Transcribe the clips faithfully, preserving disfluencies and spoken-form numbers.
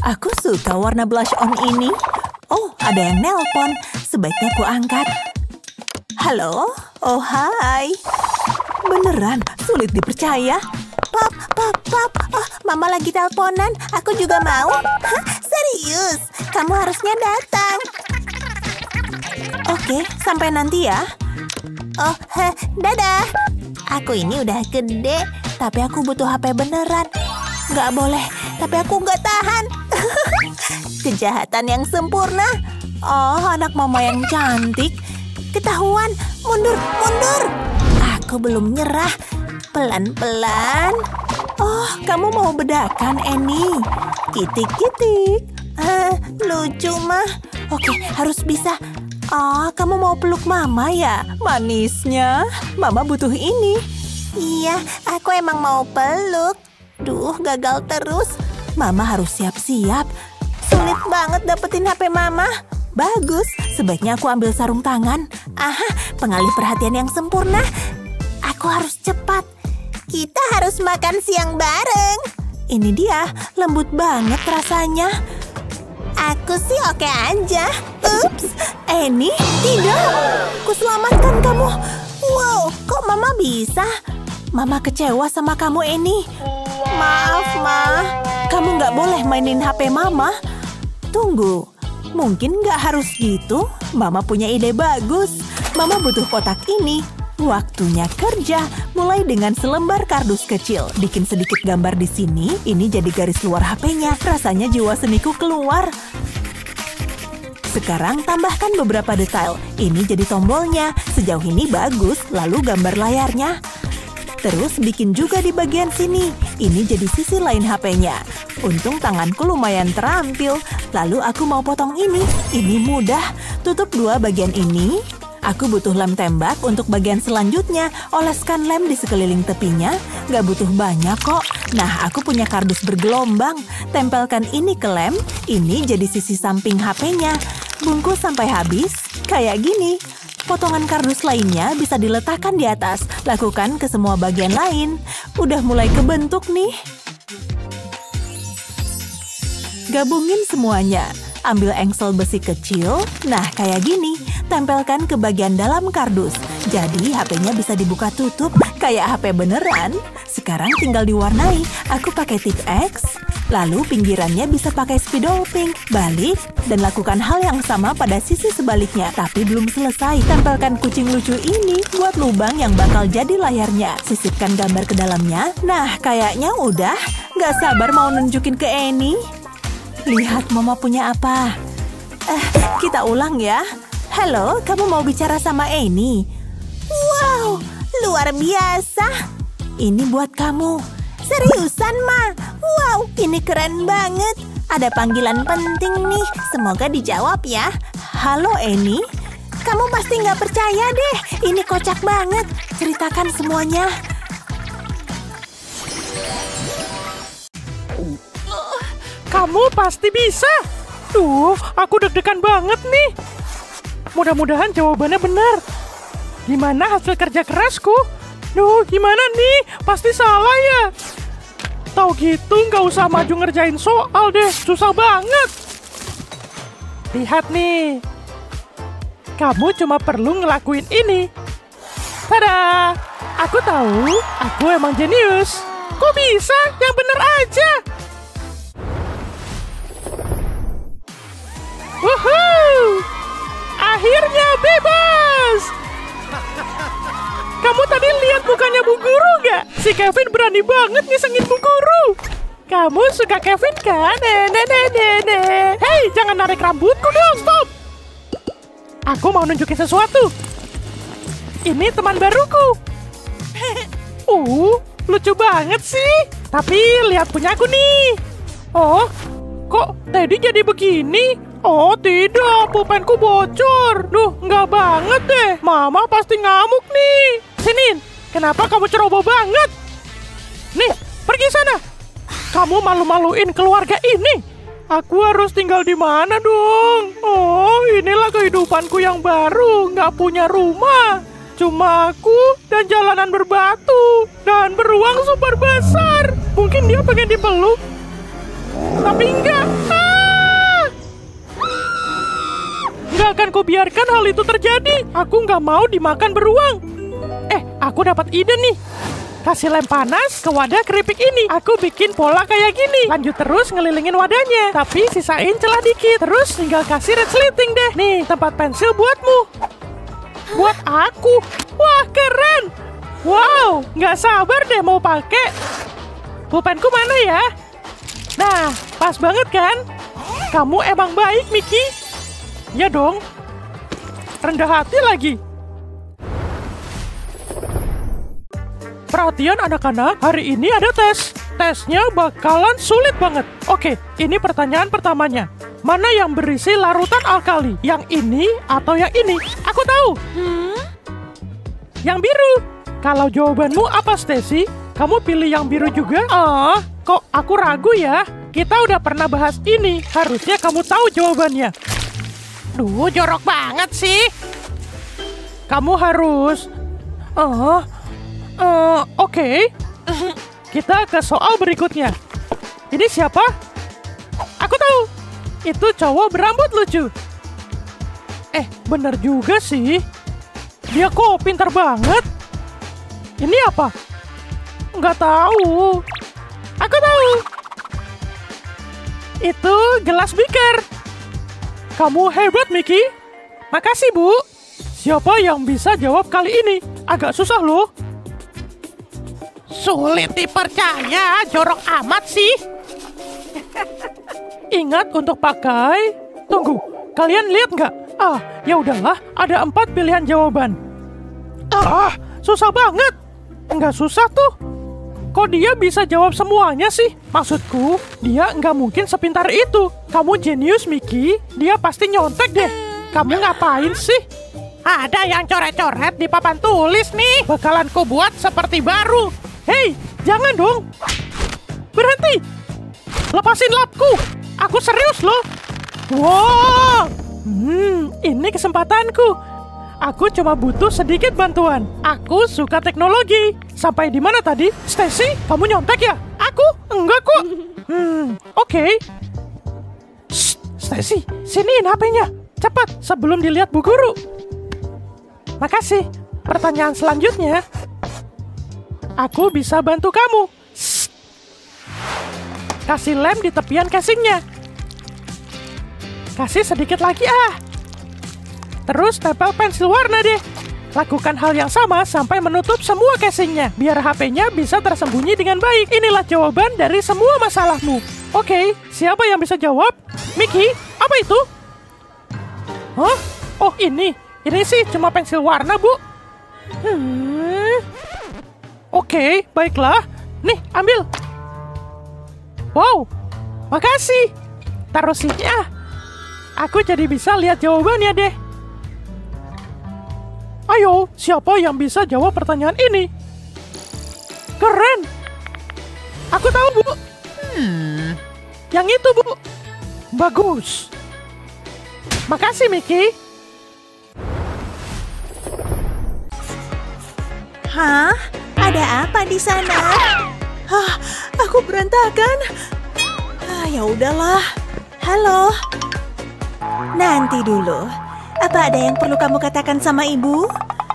Aku suka warna blush on ini. Oh, ada yang nelpon. Sebaiknya aku angkat. Halo? Oh, hai. Beneran, sulit dipercaya. Pap, pap, pap. Oh, Mama lagi teleponan. Aku juga mau. Hah, serius? Kamu harusnya datang. Oke, sampai nanti ya. Oh, heh, dadah. Aku ini udah gede, tapi aku butuh H P beneran. Nggak boleh, tapi aku nggak tahan. Kejahatan yang sempurna. Oh, anak mama yang cantik. Ketahuan, mundur, mundur. Aku belum nyerah. Pelan-pelan. Oh, kamu mau bedakan, Annie? Kitik-kitik. Ah, lucu, mah. Oke, harus bisa. Oh, kamu mau peluk mama ya? Manisnya. Mama butuh ini. Iya, aku emang mau peluk. Duh, gagal terus. Mama harus siap-siap. Sulit banget dapetin H P Mama. Bagus, sebaiknya aku ambil sarung tangan. Aha, pengalih perhatian yang sempurna. Aku harus cepat. Kita harus makan siang bareng. Ini dia, lembut banget rasanya. Aku sih oke aja. Ups, Annie, tidak. Kuselamatkan kamu. Wow, kok Mama bisa? Mama kecewa sama kamu, Annie. Maaf, Ma. Kamu nggak boleh mainin H P Mama. Tunggu, mungkin nggak harus gitu. Mama punya ide bagus. Mama butuh kotak ini. Waktunya kerja. Mulai dengan selembar kardus kecil. Bikin sedikit gambar di sini. Ini jadi garis luar H P-nya. Rasanya jiwa seniku keluar. Sekarang tambahkan beberapa detail. Ini jadi tombolnya. Sejauh ini bagus. Lalu gambar layarnya. Terus bikin juga di bagian sini. Ini jadi sisi lain H P-nya. Untung tanganku lumayan terampil. Lalu aku mau potong ini. Ini mudah. Tutup dua bagian ini. Aku butuh lem tembak untuk bagian selanjutnya. Oleskan lem di sekeliling tepinya. Gak butuh banyak kok. Nah, aku punya kardus bergelombang. Tempelkan ini ke lem. Ini jadi sisi samping H P-nya. Bungkus sampai habis. Kayak gini. Potongan kardus lainnya bisa diletakkan di atas. Lakukan ke semua bagian lain. Udah mulai kebentuk nih. Gabungin semuanya. Ambil engsel besi kecil. Nah, kayak gini. Tempelkan ke bagian dalam kardus. Jadi H P-nya bisa dibuka tutup. Kayak H P beneran. Sekarang tinggal diwarnai. Aku pakai tip X. Lalu pinggirannya bisa pakai spidol pink. Balik. Dan lakukan hal yang sama pada sisi sebaliknya. Tapi belum selesai. Tempelkan kucing lucu ini buat lubang yang bakal jadi layarnya. Sisipkan gambar ke dalamnya. Nah, kayaknya udah. Gak sabar mau nunjukin ke Annie. Lihat Mama punya apa. Eh, kita ulang ya. Halo, kamu mau bicara sama Annie? Wow, luar biasa. Ini buat kamu. Seriusan, Ma? Wow, ini keren banget. Ada panggilan penting nih. Semoga dijawab ya. Halo, Annie. Kamu pasti nggak percaya deh. Ini kocak banget. Ceritakan semuanya. Kamu pasti bisa. Tuh, aku deg-degan banget nih. Mudah-mudahan jawabannya benar. Gimana hasil kerja kerasku? Duh, gimana nih? Pasti salah ya. Tahu gitu nggak usah maju ngerjain soal deh. Susah banget. Lihat nih. Kamu cuma perlu ngelakuin ini. Tada! Aku tahu, aku emang jenius. Kok bisa? Yang bener aja. Woohoo! Akhirnya bebas! Kamu tadi lihat mukanya Bu Guru nggak? Si Kevin berani banget ngisengin Bu Guru. Kamu suka Kevin kan? Nenek-nenek. Hei, jangan narik rambutku dong, stop! Aku mau nunjukin sesuatu. Ini teman baruku. Uh, lucu banget sih. Tapi lihat punya aku nih. Oh, kok Teddy jadi begini? Oh tidak, pulpenku bocor. Duh, nggak banget deh. Mama pasti ngamuk nih. Sini, kenapa kamu ceroboh banget? Nih, pergi sana. Kamu malu-maluin keluarga ini. Aku harus tinggal di mana dong? Oh, inilah kehidupanku yang baru. Nggak punya rumah. Cuma aku dan jalanan berbatu. Dan beruang super besar. Mungkin dia pengen dipeluk. Tapi enggak. Nggak akan kubiarkan hal itu terjadi. Aku nggak mau dimakan beruang. Eh, aku dapat ide nih. Kasih lem panas ke wadah keripik ini. Aku bikin pola kayak gini. Lanjut terus ngelilingin wadahnya. Tapi sisain celah dikit. Terus tinggal kasih resleting deh. Nih, tempat pensil buatmu. Buat aku. Wah, keren. Wow, nggak sabar deh mau pakai. Pulpenku mana ya? Nah, pas banget kan? Kamu emang baik, Mickey. Ya dong. Rendah hati lagi. Perhatian anak-anak, hari ini ada tes. Tesnya bakalan sulit banget. Oke, ini pertanyaan pertamanya. Mana yang berisi larutan alkali? Yang ini atau yang ini? Aku tahu. Hmm? Yang biru. Kalau jawabanmu apa, Stacy? Kamu pilih yang biru juga? Ah, kok aku ragu ya? Kita udah pernah bahas ini. Harusnya kamu tahu jawabannya. Duh, jorok banget sih. Kamu harus... Oh, uh, oke. Okay. Kita ke soal berikutnya. Ini siapa? Aku tahu. Itu cowok berambut lucu. Eh, bener juga sih. Dia kok pintar banget. Ini apa? Nggak tahu. Aku tahu. Itu gelas beaker. Kamu hebat, Mickey. Makasih, Bu. Siapa yang bisa jawab kali ini? Agak susah loh. Sulit dipercaya, jorok amat sih. Ingat untuk pakai... Tunggu, kalian lihat nggak? Ah, ya udahlah, ada empat pilihan jawaban. Ah, susah banget. Nggak susah tuh. Kok dia bisa jawab semuanya sih? Maksudku, dia nggak mungkin sepintar itu. Kamu jenius, Mickey. Dia pasti nyontek deh. Kamu ngapain sih? Ada yang coret-coret di papan tulis nih. Bakalan ku buat seperti baru. Hei, jangan dong. Berhenti. Lepasin lapku. Aku serius loh. Wow. Hmm, ini kesempatanku. Aku cuma butuh sedikit bantuan. Aku suka teknologi. Sampai di mana tadi? Stacy, kamu nyontek ya? Aku? Enggak kok. Hmm, oke. Okay. Stacy, siniin H P-nya. Cepat, sebelum dilihat Bu Guru. Makasih. Pertanyaan selanjutnya. Aku bisa bantu kamu. Shh. Kasih lem di tepian casingnya. Kasih sedikit lagi ah. Terus tempel pensil warna deh. Lakukan hal yang sama sampai menutup semua casingnya. Biar H P-nya bisa tersembunyi dengan baik. Inilah jawaban dari semua masalahmu. Oke, siapa yang bisa jawab? Mickey, apa itu? Hah? Oh ini. Ini sih cuma pensil warna, Bu. Hmm. Oke, baiklah. Nih, ambil. Wow, makasih. Taruh sini ah. Aku jadi bisa lihat jawabannya deh. Ayo, siapa yang bisa jawab pertanyaan ini? Keren. Aku tahu, Bu. Hmm. Yang itu, Bu. Bagus. Makasih, Mickey. Hah? Ada apa di sana? Hah, aku berantakan. Ah, ya udahlah. Halo. Nanti dulu. Apa ada yang perlu kamu katakan sama ibu?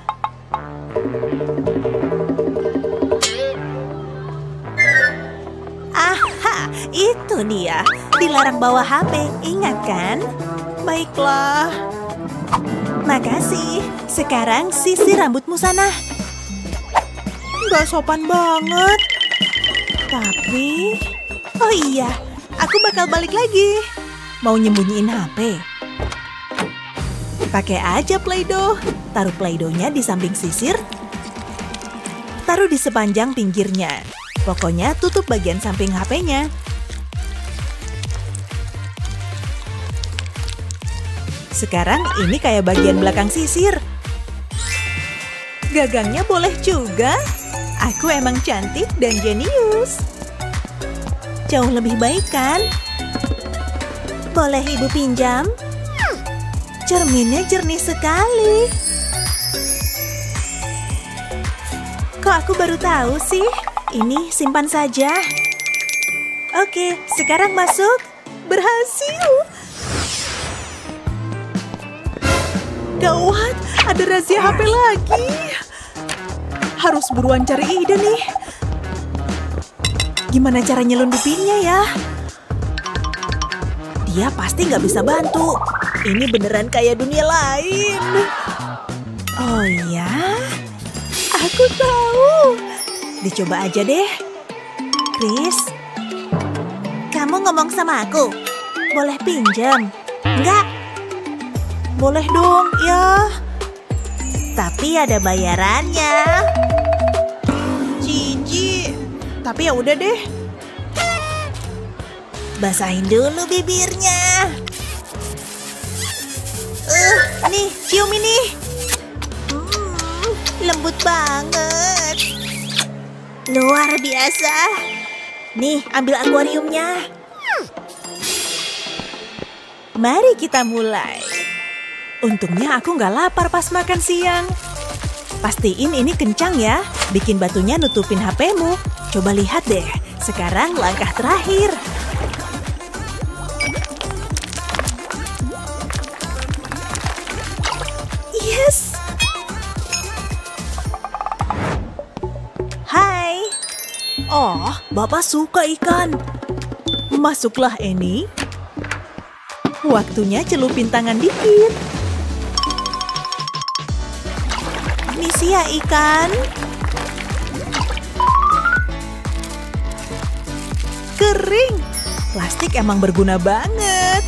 Aha, itu dia. Dilarang bawa H P, ingat kan? Baiklah. Makasih. Sekarang sisir rambutmu sana. Gak sopan banget. Tapi... Oh iya, aku bakal balik lagi. Mau nyembunyiin H P? Pakai aja Play-Doh. Taruh Play-Doh-nya di samping sisir. Taruh di sepanjang pinggirnya. Pokoknya tutup bagian samping H P-nya. Sekarang ini kayak bagian belakang sisir. Gagangnya boleh juga. Aku emang cantik dan jenius. Jauh lebih baik kan? Boleh ibu pinjam? Cerminnya jernih sekali. Kok aku baru tahu sih? Ini simpan saja. Oke, sekarang masuk. Berhasil. Gawat, ada razia H P lagi. Harus buruan cari ide nih. Gimana cara nyelundupinnya ya? Dia pasti nggak bisa bantu. Ini beneran kayak dunia lain. Oh ya? Aku tahu. Dicoba aja deh. Chris, kamu ngomong sama aku. Boleh pinjam? Enggak. Boleh dong, ya. Tapi ada bayarannya. Cici. Tapi ya udah deh. Basahin dulu bibirnya. Uh, nih, cium ini. Hmm, lembut banget. Luar biasa. Nih, ambil akuariumnya. Mari kita mulai. Untungnya aku nggak lapar pas makan siang. Pastiin ini kencang ya. Bikin batunya nutupin H P-mu. Coba lihat deh. Sekarang langkah terakhir. Yes. Hai. Oh, Bapak suka ikan. Masuklah, Annie. Waktunya celupin tangan dikit. Misi ya ikan. Kering. Plastik emang berguna banget.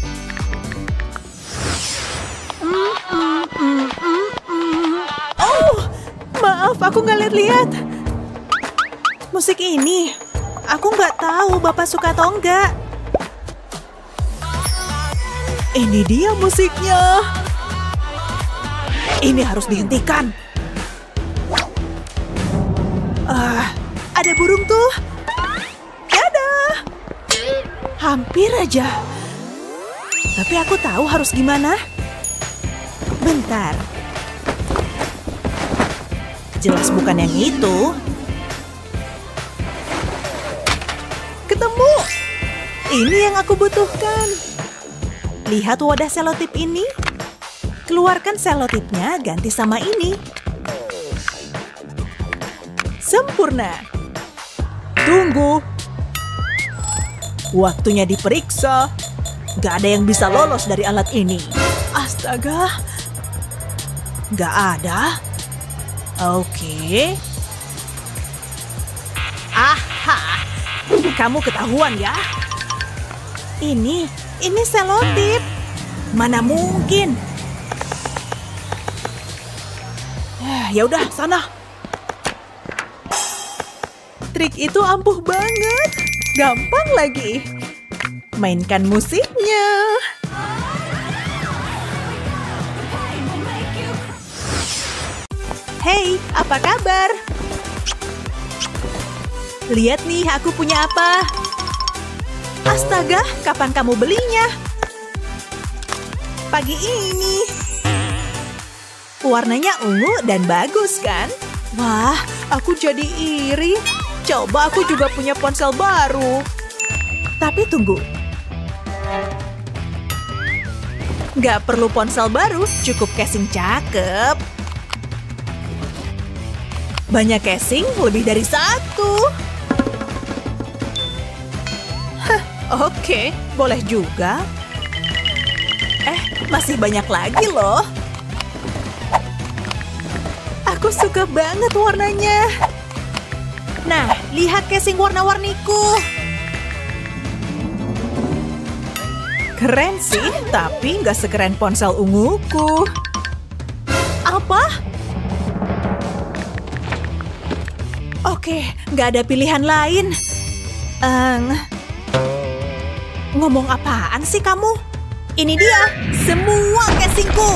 Mm, mm, mm, mm, mm. Oh, maaf aku nggak lihat-lihat. Musik ini, aku nggak tahu Bapak suka atau enggak. Ini dia musiknya. Ini harus dihentikan. Ah, ada burung tuh. Dadah. Hampir aja. Tapi aku tahu harus gimana. Bentar. Jelas bukan yang itu. Ketemu. Ini yang aku butuhkan. Lihat wadah selotip ini. Keluarkan selotipnya, ganti sama ini. Sempurna. Tunggu. Waktunya diperiksa. Gak ada yang bisa lolos dari alat ini. Astaga. Gak ada. Oke. Aha. Kamu ketahuan ya. Ini, ini selotip. Mana mungkin. Ya udah, sana. Trik itu ampuh banget. Gampang lagi. Mainkan musiknya. Hey, apa kabar? Lihat nih, aku punya apa. Astaga, kapan kamu belinya? Pagi ini. Warnanya ungu dan bagus kan? Wah, aku jadi iri. Coba aku juga punya ponsel baru. Tapi tunggu. Nggak perlu ponsel baru, cukup casing cakep. Banyak casing, lebih dari satu. Hah, oke, boleh juga. Eh, masih banyak lagi loh. Aku suka banget warnanya. Nah, lihat casing warna-warniku. Keren sih, tapi nggak sekeren ponsel unguku. Apa? Oke, nggak ada pilihan lain. Um, ngomong apaan sih kamu? Ini dia, semua casingku.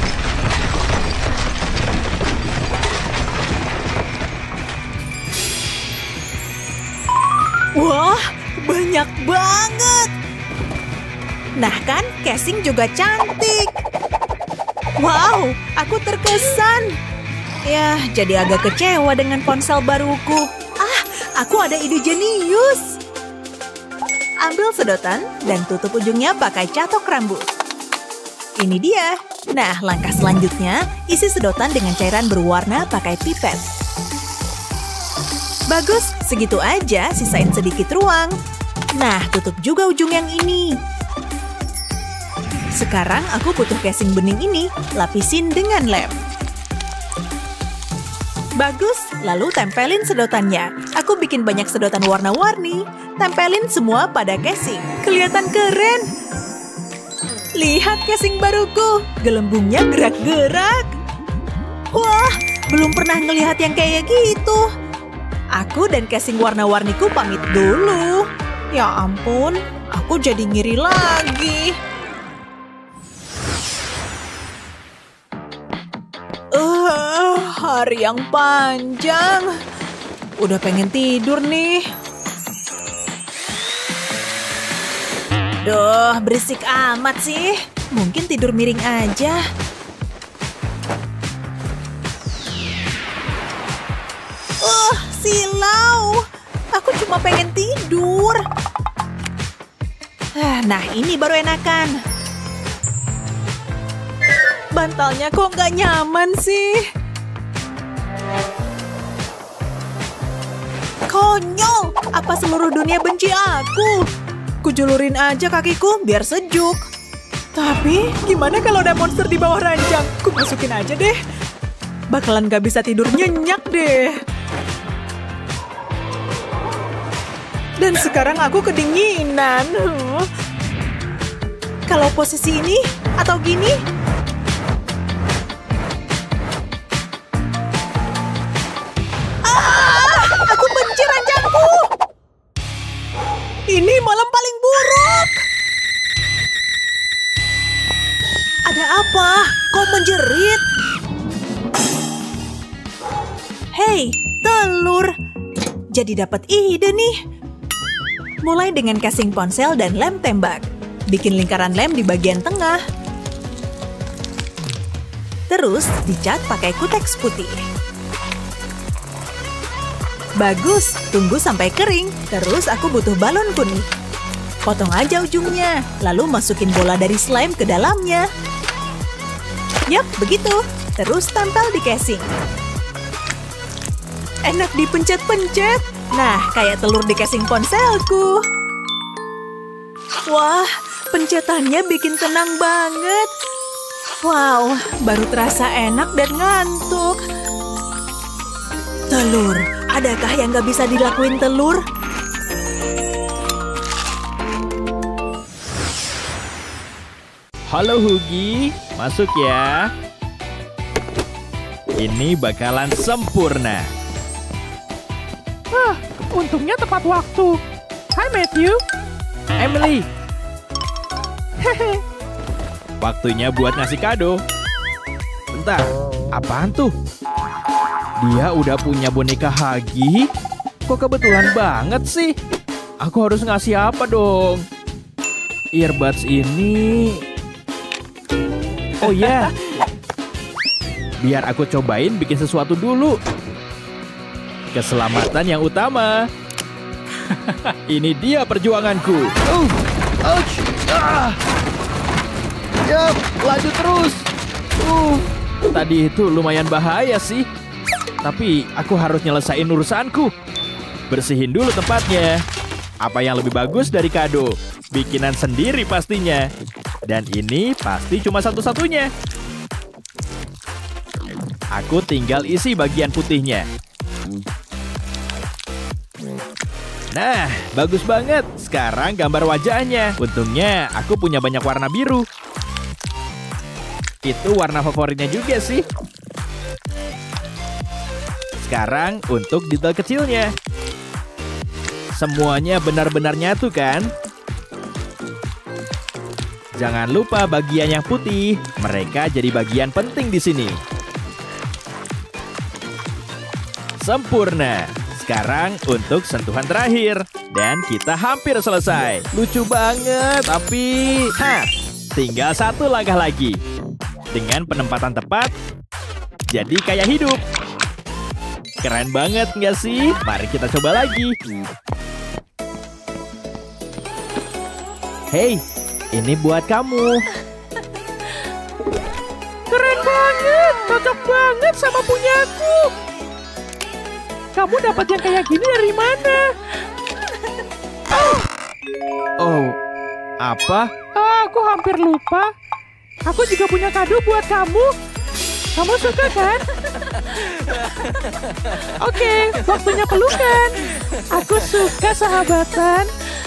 Wah, banyak banget. Nah kan, casing juga cantik. Wow, aku terkesan. Ya, jadi agak kecewa dengan ponsel baruku. Ah, aku ada ide jenius. Ambil sedotan dan tutup ujungnya pakai catok rambut. Ini dia. Nah, langkah selanjutnya, isi sedotan dengan cairan berwarna pakai pipet. Bagus, segitu aja, sisain sedikit ruang. Nah, tutup juga ujung yang ini. Sekarang aku butuh casing bening ini, lapisin dengan lem. Bagus, lalu tempelin sedotannya. Aku bikin banyak sedotan warna-warni. Tempelin semua pada casing. Kelihatan keren. Lihat casing baruku, gelembungnya gerak-gerak. Wah, belum pernah ngelihat yang kayak gitu. Aku dan casing warna-warniku pamit dulu. Ya ampun, aku jadi ngiri lagi. Uh, hari yang panjang. Udah pengen tidur nih. Duh, berisik amat sih. Mungkin tidur miring aja. Uh, silau. Aku cuma pengen tidur. Nah, ini baru enakan. Bantalnya kok nggak nyaman sih? Konyol! Apa seluruh dunia benci aku? Kujulurin aja kakiku biar sejuk. Tapi gimana kalau ada monster di bawah ranjang? Ku masukin aja deh. Bakalan gak bisa tidur nyenyak deh. Dan sekarang aku kedinginan. Huh. Kalau posisi ini atau gini? Ini malam paling buruk. Ada apa? Kok menjerit? Hei, telur. Jadi dapat ide nih. Mulai dengan casing ponsel dan lem tembak. Bikin lingkaran lem di bagian tengah. Terus dicat pakai kuteks putih. Bagus, tunggu sampai kering. Terus aku butuh balon kuning. Potong aja ujungnya, lalu masukin bola dari slime ke dalamnya. Yap, begitu. Terus tempel di casing. Enak dipencet-pencet. Nah, kayak telur di casing ponselku. Wah, pencetannya bikin tenang banget. Wow, baru terasa enak dan ngantuk. Telur. Adakah yang gak bisa dilakuin telur? Halo Hugi, masuk ya. Ini bakalan sempurna. Ah, untungnya tepat waktu. Hai Matthew. Emily, Hehe. waktunya buat ngasih kado. Bentar, apaan tuh? Dia udah punya boneka Huggy? Kok kebetulan banget sih? Aku harus ngasih apa dong? Earbuds ini... Oh ya, biar aku cobain bikin sesuatu dulu. Keselamatan yang utama. Ini dia perjuanganku. Uh, ouch, ah. Yap, lanjut terus. Uh, tadi itu lumayan bahaya sih. Tapi aku harus nyelesain urusanku. Bersihin dulu tempatnya. Apa yang lebih bagus dari kado? Bikinan sendiri pastinya. Dan ini pasti cuma satu-satunya. Aku tinggal isi bagian putihnya. Nah, bagus banget. Sekarang gambar wajahnya. Untungnya aku punya banyak warna biru. Itu warna favoritnya juga sih. Sekarang untuk detail kecilnya. Semuanya benar-benar nyatu kan? Jangan lupa bagian yang putih. Mereka jadi bagian penting di sini. Sempurna. Sekarang untuk sentuhan terakhir. Dan kita hampir selesai. Lucu banget, tapi... Hah, tinggal satu langkah lagi. Dengan penempatan tepat, jadi kayak hidup. Keren banget nggak sih? Mari kita coba lagi. Hey, ini buat kamu. cocok banget sama punyaku. Kamu dapat yang kayak gini dari mana? Oh, Oh, apa? ah, aku hampir lupa. Aku juga punya kado buat kamu. Kamu suka kan? Oke, waktunya pelukan. Aku suka sahabatan.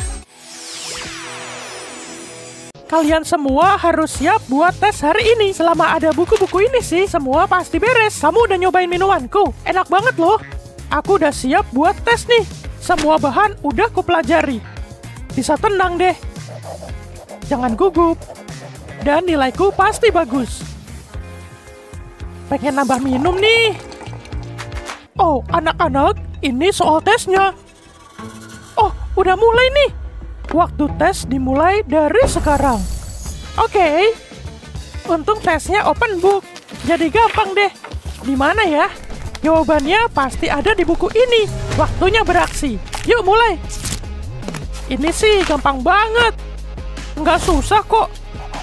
Kalian semua harus siap buat tes hari ini. Selama ada buku-buku ini sih, semua pasti beres. Kamu udah nyobain minumanku? Enak banget loh. Aku udah siap buat tes nih. Semua bahan udah kupelajari. Bisa tenang deh. Jangan gugup. Dan nilaiku pasti bagus. Pengen nambah minum nih. Oh, anak-anak, ini soal tesnya. Oh, udah mulai nih. Waktu tes dimulai dari sekarang. Oke. Okay. Untung tesnya open book. Jadi gampang deh. Di mana ya? Jawabannya pasti ada di buku ini. Waktunya beraksi. Yuk mulai. Ini sih gampang banget. Nggak susah kok.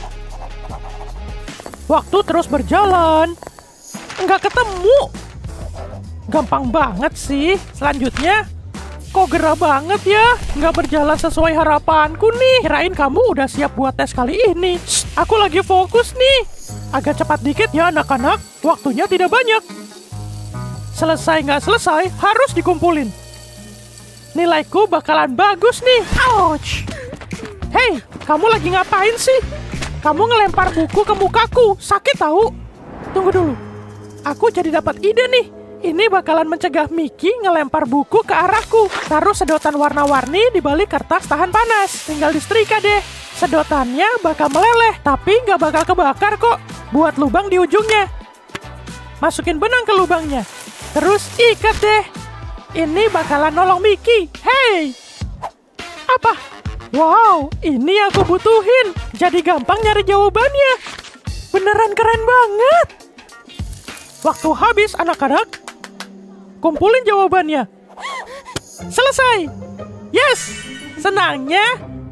Waktu terus berjalan. Nggak ketemu. Gampang banget sih. Selanjutnya. Kok gerah banget ya? Nggak berjalan sesuai harapanku nih. Kirain kamu udah siap buat tes kali ini. Shh, aku lagi fokus nih. Agak cepat dikit ya anak-anak. Waktunya tidak banyak. Selesai nggak selesai, harus dikumpulin. Nilaiku bakalan bagus nih. Ouch! Hei, kamu lagi ngapain sih? Kamu ngelempar buku ke mukaku. Sakit tahu? Tunggu dulu. Aku jadi dapat ide nih. Ini bakalan mencegah Mickey ngelempar buku ke arahku. Taruh sedotan warna-warni di balik kertas tahan panas. Tinggal disetrika deh. Sedotannya bakal meleleh, tapi nggak bakal kebakar kok. Buat lubang di ujungnya. Masukin benang ke lubangnya. Terus ikat deh. Ini bakalan nolong Mickey. Hey! Apa? Wow, ini aku butuhin. Jadi gampang nyari jawabannya. Beneran keren banget. Waktu habis anak-anak. Kumpulin jawabannya. Selesai. Yes. Senangnya.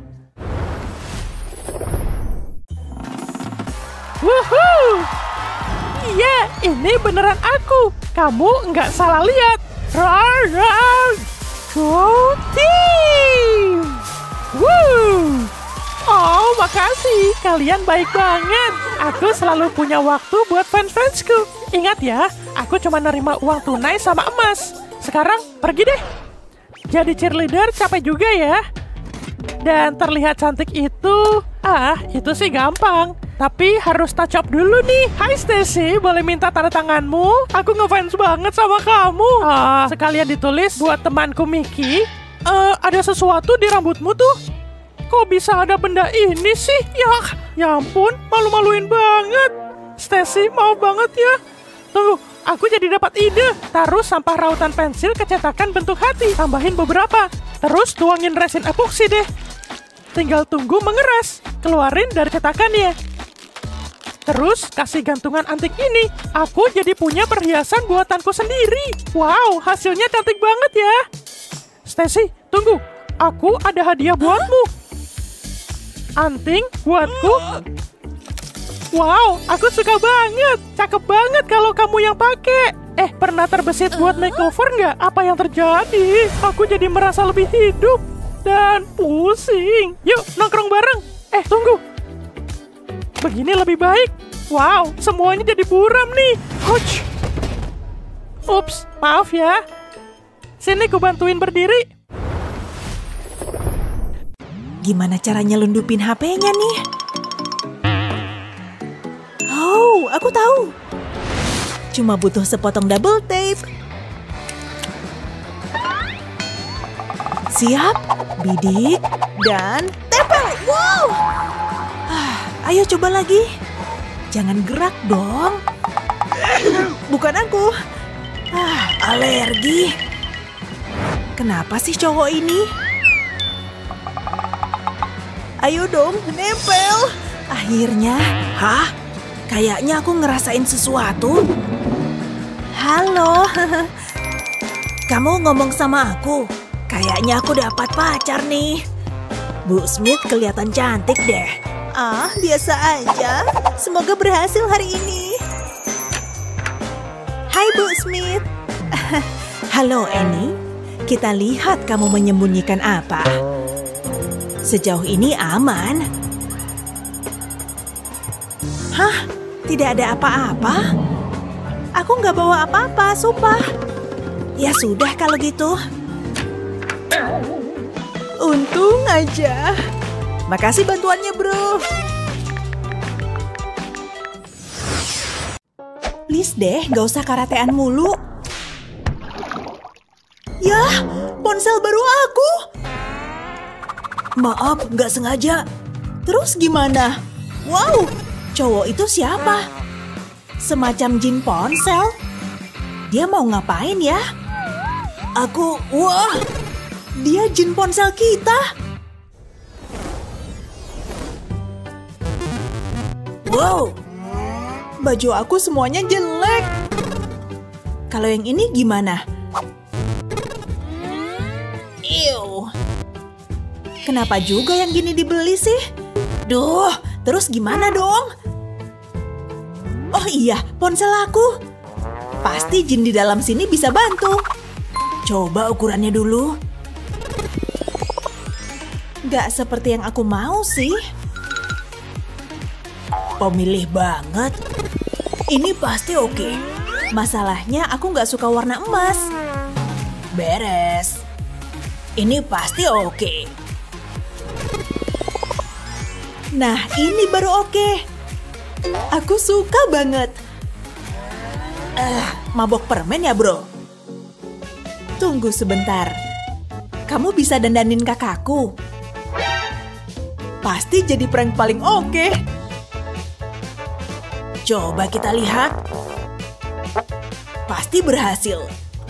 Woohoo. Iya, ini beneran aku. Kamu nggak salah lihat. Rar, rar. Go team. Woo. Oh, makasih. Kalian baik banget. Aku selalu punya waktu buat fans-fansku. Ingat ya, aku cuma nerima uang tunai sama emas. Sekarang pergi deh. Jadi cheerleader capek juga ya. Dan terlihat cantik itu, ah itu sih gampang. Tapi harus touch up dulu nih. Hai Stacy, boleh minta tanda tanganmu? Aku ngefans banget sama kamu. Ah, sekalian ditulis buat temanku Mickey. Uh, ada sesuatu di rambutmu tuh. Kok bisa ada benda ini sih? Ya, ya ampun, malu-maluin banget. Stacy, mau banget ya. Tunggu, aku jadi dapat ide. Taruh sampah rautan pensil ke cetakan bentuk hati. Tambahin beberapa. Terus tuangin resin epoksi deh. Tinggal tunggu mengeras. Keluarin dari cetakannya. Terus kasih gantungan antik ini. Aku jadi punya perhiasan buatanku sendiri. Wow, hasilnya cantik banget ya. Stacy, tunggu. Aku ada hadiah buatmu. Anting buatku. Wow, aku suka banget. Cakep banget kalau kamu yang pakai. Eh, pernah terbesit buat makeover nggak? Apa yang terjadi? Aku jadi merasa lebih hidup dan pusing. Yuk, nongkrong bareng. Eh, tunggu. Begini lebih baik. Wow, semuanya jadi buram nih. Ouch. Ups, maaf ya. Sini ku bantuin berdiri. Gimana caranya lundupin H P-nya nih? Oh, aku tahu. Cuma butuh sepotong double tape. Siap, bidik, dan tempel. Wow! Ayo coba lagi. Jangan gerak dong. Bukan aku. Ah, alergi. Kenapa sih cowok ini? Ayo dong, nempel. Akhirnya, hah? Kayaknya aku ngerasain sesuatu. Halo. Kamu ngomong sama aku. Kayaknya aku dapat pacar nih. Bu Smith kelihatan cantik deh. Ah, biasa aja. Semoga berhasil hari ini. Hai, Bu Smith. Halo, Annie. Kita lihat kamu menyembunyikan apa. Sejauh ini aman. Hah? Tidak ada apa-apa? Aku nggak bawa apa-apa, sumpah. Ya sudah kalau gitu. Untung aja. Makasih bantuannya, bro. Please deh, gak usah karatean mulu. Yah, ponsel baru aku. Maaf, gak sengaja. Terus gimana? Wow, cowok itu siapa? Semacam jin ponsel. Dia mau ngapain ya? Aku, wah, dia jin ponsel kita. Wow, baju aku semuanya jelek. Kalau yang ini gimana? Ew. Kenapa juga yang gini dibeli sih? Duh, terus gimana dong? Oh iya, ponsel aku. Pasti jin di dalam sini bisa bantu. Coba ukurannya dulu. Gak seperti yang aku mau sih. Pemilih banget. Ini pasti oke. Masalahnya aku gak suka warna emas. Beres. Ini pasti oke. Nah, ini baru oke. Aku suka banget. Eh, mabok permen ya, bro? Tunggu sebentar. Kamu bisa dandanin kakakku? Pasti jadi prank paling oke. Coba kita lihat. Pasti berhasil.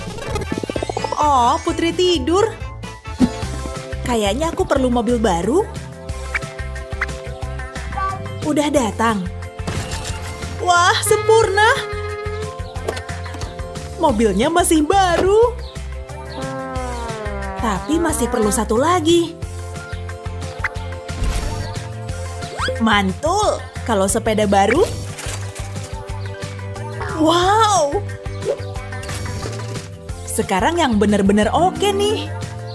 Oh, Putri tidur. Kayaknya aku perlu mobil baru. Udah datang. Wah, sempurna. Mobilnya masih baru. Tapi masih perlu satu lagi. Mantul. Kalau sepeda baru. Wow. Sekarang yang benar-benar oke nih.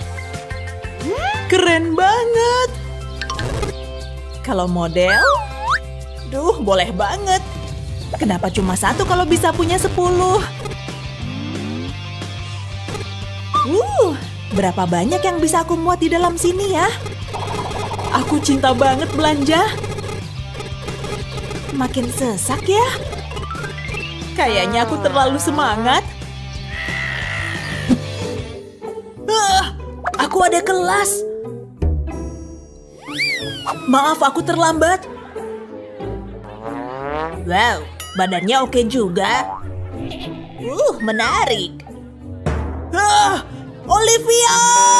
Keren banget. Kalau model, duh boleh banget. Kenapa cuma satu kalau bisa punya sepuluh? Uh, berapa banyak yang bisa aku muat di dalam sini ya? Aku cinta banget belanja. Makin sesak ya? Kayaknya aku terlalu semangat. Uh, aku ada kelas. Maaf, aku terlambat. Wow, badannya oke juga. Uh, menarik. Ah, Olivia!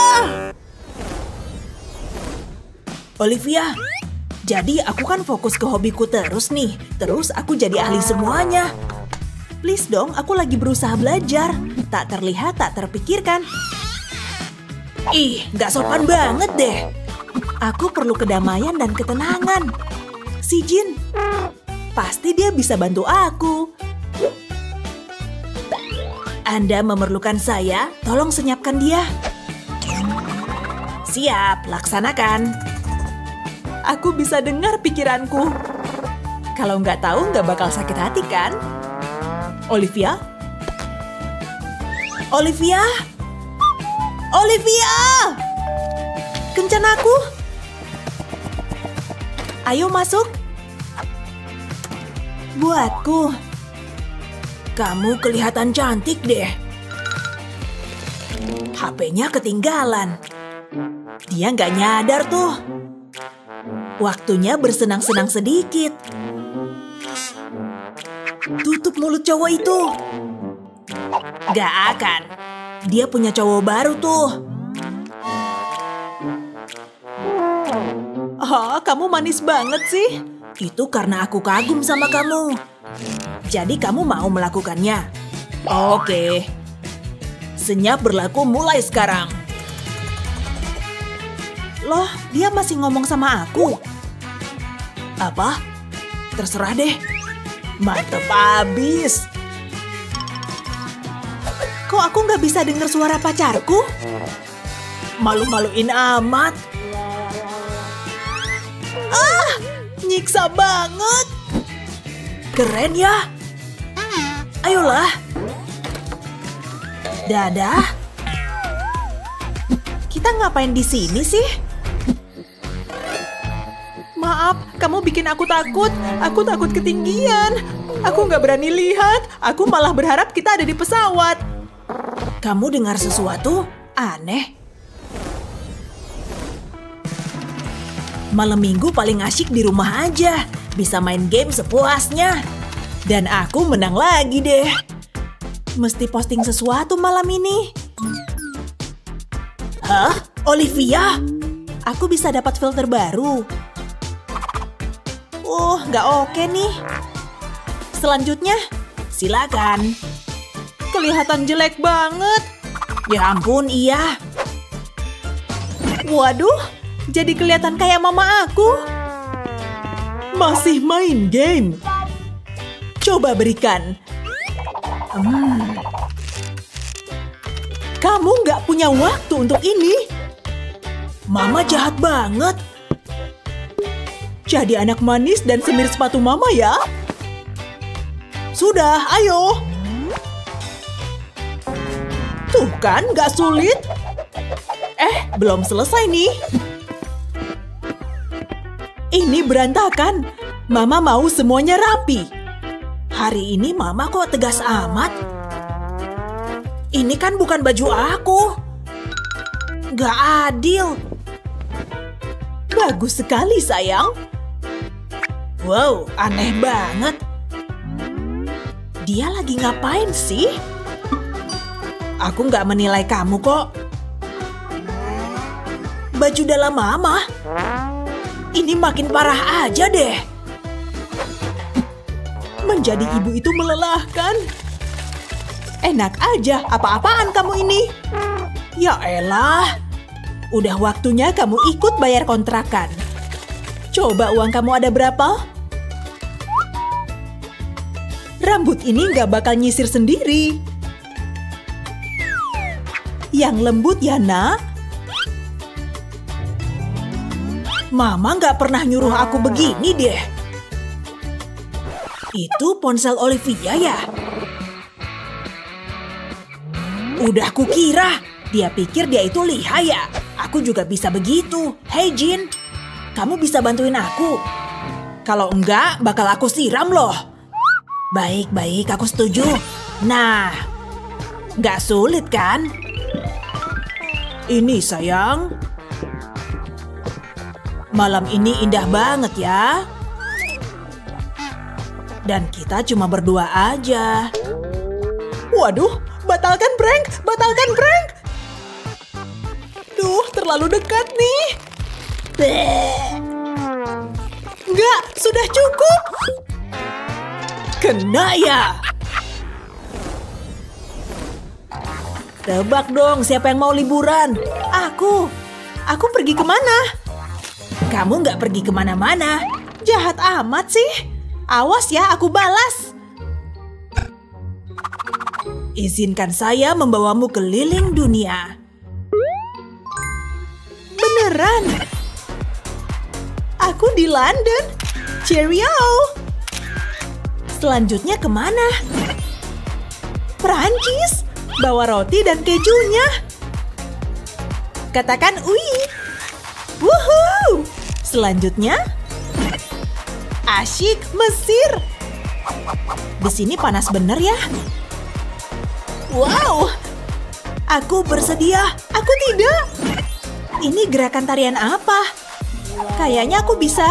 Olivia, jadi aku kan fokus ke hobiku terus nih. Terus aku jadi ahli semuanya. Please dong, aku lagi berusaha belajar. Tak terlihat, tak terpikirkan. Ih, gak sopan banget deh. Aku perlu kedamaian dan ketenangan. Si Jin, pasti dia bisa bantu aku. Anda memerlukan saya, tolong senyapkan dia. Siap, laksanakan. Aku bisa dengar pikiranku. Kalau nggak tahu, nggak bakal sakit hati kan? Olivia? Olivia? Olivia! Kencan aku? Ayo masuk. Buatku. Kamu kelihatan cantik deh. H P-nya ketinggalan. Dia nggak nyadar tuh. Waktunya bersenang-senang sedikit. Tutup mulut cowok itu. Gak akan. Dia punya cowok baru tuh. Oh, kamu manis banget sih. Itu karena aku kagum sama kamu. Jadi kamu mau melakukannya? Oke. Senyap berlaku mulai sekarang. Loh, dia masih ngomong sama aku. Apa? Terserah deh. Mantep abis. Kok aku nggak bisa dengar suara pacarku? Malu-maluin amat. Ah, nyiksa banget. Keren ya. Ayolah. Dadah. Kita ngapain di sini sih? Maaf, kamu bikin aku takut. Aku takut ketinggian. Aku nggak berani lihat. Aku malah berharap kita ada di pesawat. Kamu dengar sesuatu? Aneh. Malam minggu paling asyik di rumah aja. Bisa main game sepuasnya. Dan aku menang lagi deh. Mesti posting sesuatu malam ini. Hah? Olivia? Aku bisa dapat filter baru. Oh, nggak oke nih. Selanjutnya, silakan. Kelihatan jelek banget. Ya ampun, iya. Waduh, jadi kelihatan kayak mama aku. Masih main game. Coba berikan. Hmm. Kamu nggak punya waktu untuk ini. Mama jahat banget. Jadi anak manis dan semir sepatu mama ya. Sudah, ayo. Tuh kan, nggak sulit. Eh, belum selesai nih. Ini berantakan. Mama mau semuanya rapi. Hari ini mama kok tegas amat. Ini kan bukan baju aku. Nggak adil. Bagus sekali, sayang. Wow, aneh banget. Dia lagi ngapain sih? Aku nggak menilai kamu kok. Baju dalam mama. Ini makin parah aja deh. Menjadi ibu itu melelahkan. Enak aja, apa-apaan kamu ini? Ya elah. Udah waktunya kamu ikut bayar kontrakan. Coba uang kamu ada berapa? Rambut ini nggak bakal nyisir sendiri. Yang lembut ya, nak? Mama nggak pernah nyuruh aku begini deh. Itu ponsel Olivia ya? Udah kukira, dia pikir dia itu lihai ya. Aku juga bisa begitu. Hei Jin, kamu bisa bantuin aku? Kalau enggak, bakal aku siram loh. Baik-baik, aku setuju. Nah, nggak sulit kan? Ini sayang. Malam ini indah banget ya. Dan kita cuma berdua aja. Waduh, batalkan prank, batalkan prank. Duh, terlalu dekat nih. Enggak, sudah cukup. Kena ya. Tebak dong siapa yang mau liburan? Aku. Aku pergi kemana? Kamu nggak pergi kemana-mana. Jahat amat sih. Awas ya, aku balas. Izinkan saya membawamu keliling dunia. Beneran? Aku di London. Cheerio. Selanjutnya kemana? Prancis. Bawa roti dan kejunya. Katakan ui. Wuhuu. Selanjutnya asyik Mesir. Di sini panas bener ya. Wow. Aku bersedia. Aku tidak. Ini gerakan tarian apa? Kayaknya aku bisa.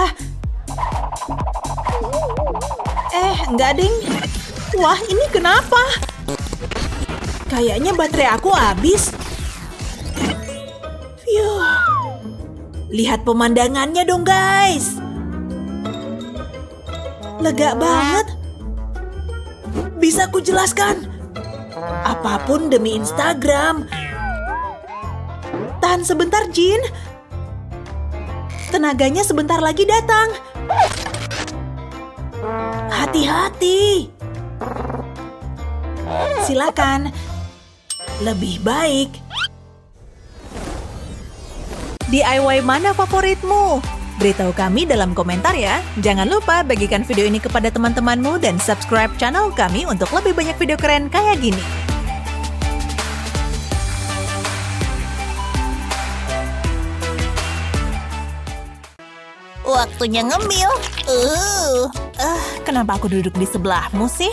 Eh, enggak ding. Wah, ini kenapa? Kayaknya baterai aku habis. Phew. Lihat pemandangannya dong, guys. Lega banget. Bisa ku jelaskan? Apapun demi Instagram. Tahan sebentar, Jin. Tenaganya sebentar lagi datang. Hati-hati. Silakan. Lebih baik. D I Y mana favoritmu? Beritahu kami dalam komentar ya. Jangan lupa bagikan video ini kepada teman-temanmu dan subscribe channel kami untuk lebih banyak video keren kayak gini. Waktunya ngemil. Uh, uh, kenapa aku duduk di sebelahmu sih?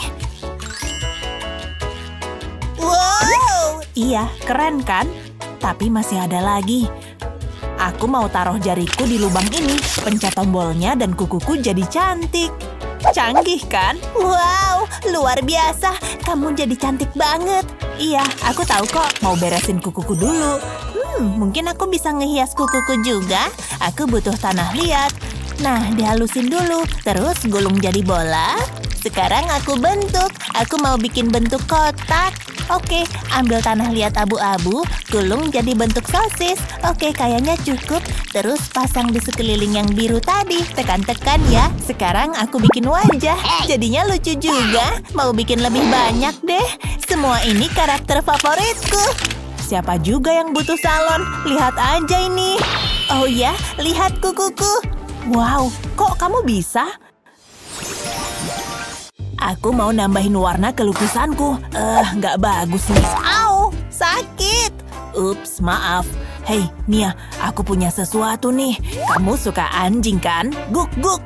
Wow, iya, keren kan? Tapi masih ada lagi. Aku mau taruh jariku di lubang ini, pencet tombolnya dan kukuku jadi cantik. Canggih kan? Wow, luar biasa. Kamu jadi cantik banget. Iya, aku tahu kok. Mau beresin kukuku dulu. Hmm, mungkin aku bisa ngehias kukuku juga. Aku butuh tanah liat. Nah, dihalusin dulu. Terus gulung jadi bola. Sekarang aku bentuk. Aku mau bikin bentuk kotak. Oke, ambil tanah liat abu-abu, gulung jadi bentuk sosis. Oke, kayaknya cukup. Terus pasang di sekeliling yang biru tadi. Tekan-tekan ya. Sekarang aku bikin wajah. Jadinya lucu juga. Mau bikin lebih banyak deh. Semua ini karakter favoritku. Siapa juga yang butuh salon? Lihat aja ini. Oh ya, lihat kukuku. Wow, kok kamu bisa? Aku mau nambahin warna ke lukisanku. Eh, uh, nggak bagus nih. Au, sakit. Ups, maaf. Hei, Mia, aku punya sesuatu nih. Kamu suka anjing kan? Guk, guk.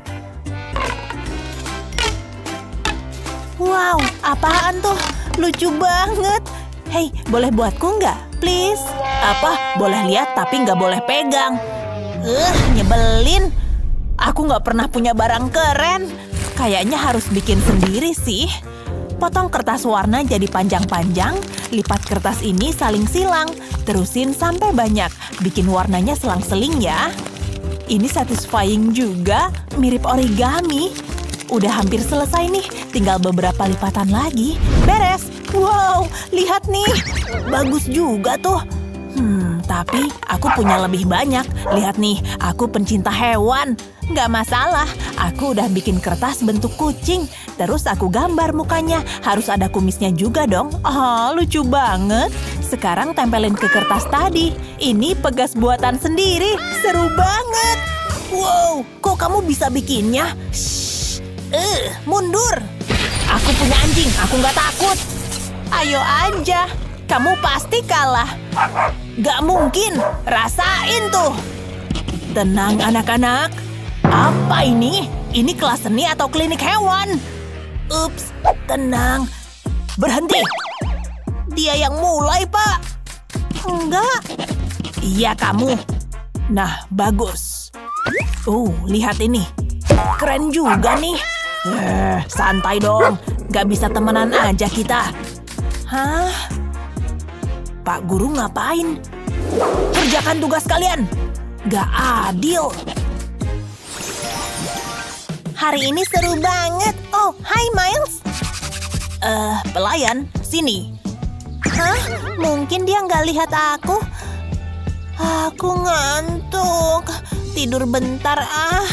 Wow, apaan tuh? Lucu banget. Hei, boleh buatku nggak? Please. Apa? Boleh lihat tapi nggak boleh pegang. Eh, uh, nyebelin. Aku nggak pernah punya barang keren. Kayaknya harus bikin sendiri sih. Potong kertas warna jadi panjang-panjang, lipat kertas ini saling silang, terusin sampai banyak, bikin warnanya selang-seling ya. Ini satisfying juga, mirip origami. Udah hampir selesai nih, tinggal beberapa lipatan lagi. Beres! Wow, lihat nih, bagus juga tuh. Hmm, tapi aku punya lebih banyak. Lihat nih, aku pencinta hewan. Nggak masalah, aku udah bikin kertas bentuk kucing. Terus aku gambar mukanya. Harus ada kumisnya juga dong. Oh, lucu banget. Sekarang tempelin ke kertas tadi. Ini pegas buatan sendiri. Seru banget. Wow, kok kamu bisa bikinnya? Shh, uh, mundur. Aku punya anjing, aku nggak takut. Ayo aja, kamu pasti kalah. Nggak mungkin, rasain tuh. Tenang anak-anak. Apa ini? Ini kelas seni atau klinik hewan? Ups, tenang. Berhenti. Dia yang mulai, Pak. Enggak. Iya, kamu. Nah, bagus. Uh, lihat ini. Keren juga nih. Eh, santai dong. Gak bisa temenan aja kita. Hah? Pak Guru ngapain? Kerjakan tugas kalian. Gak adil. Hari ini seru banget. Oh, hai Miles. Eh, uh, pelayan, sini. Hah? Mungkin dia nggak lihat aku. Aku ngantuk. Tidur bentar ah.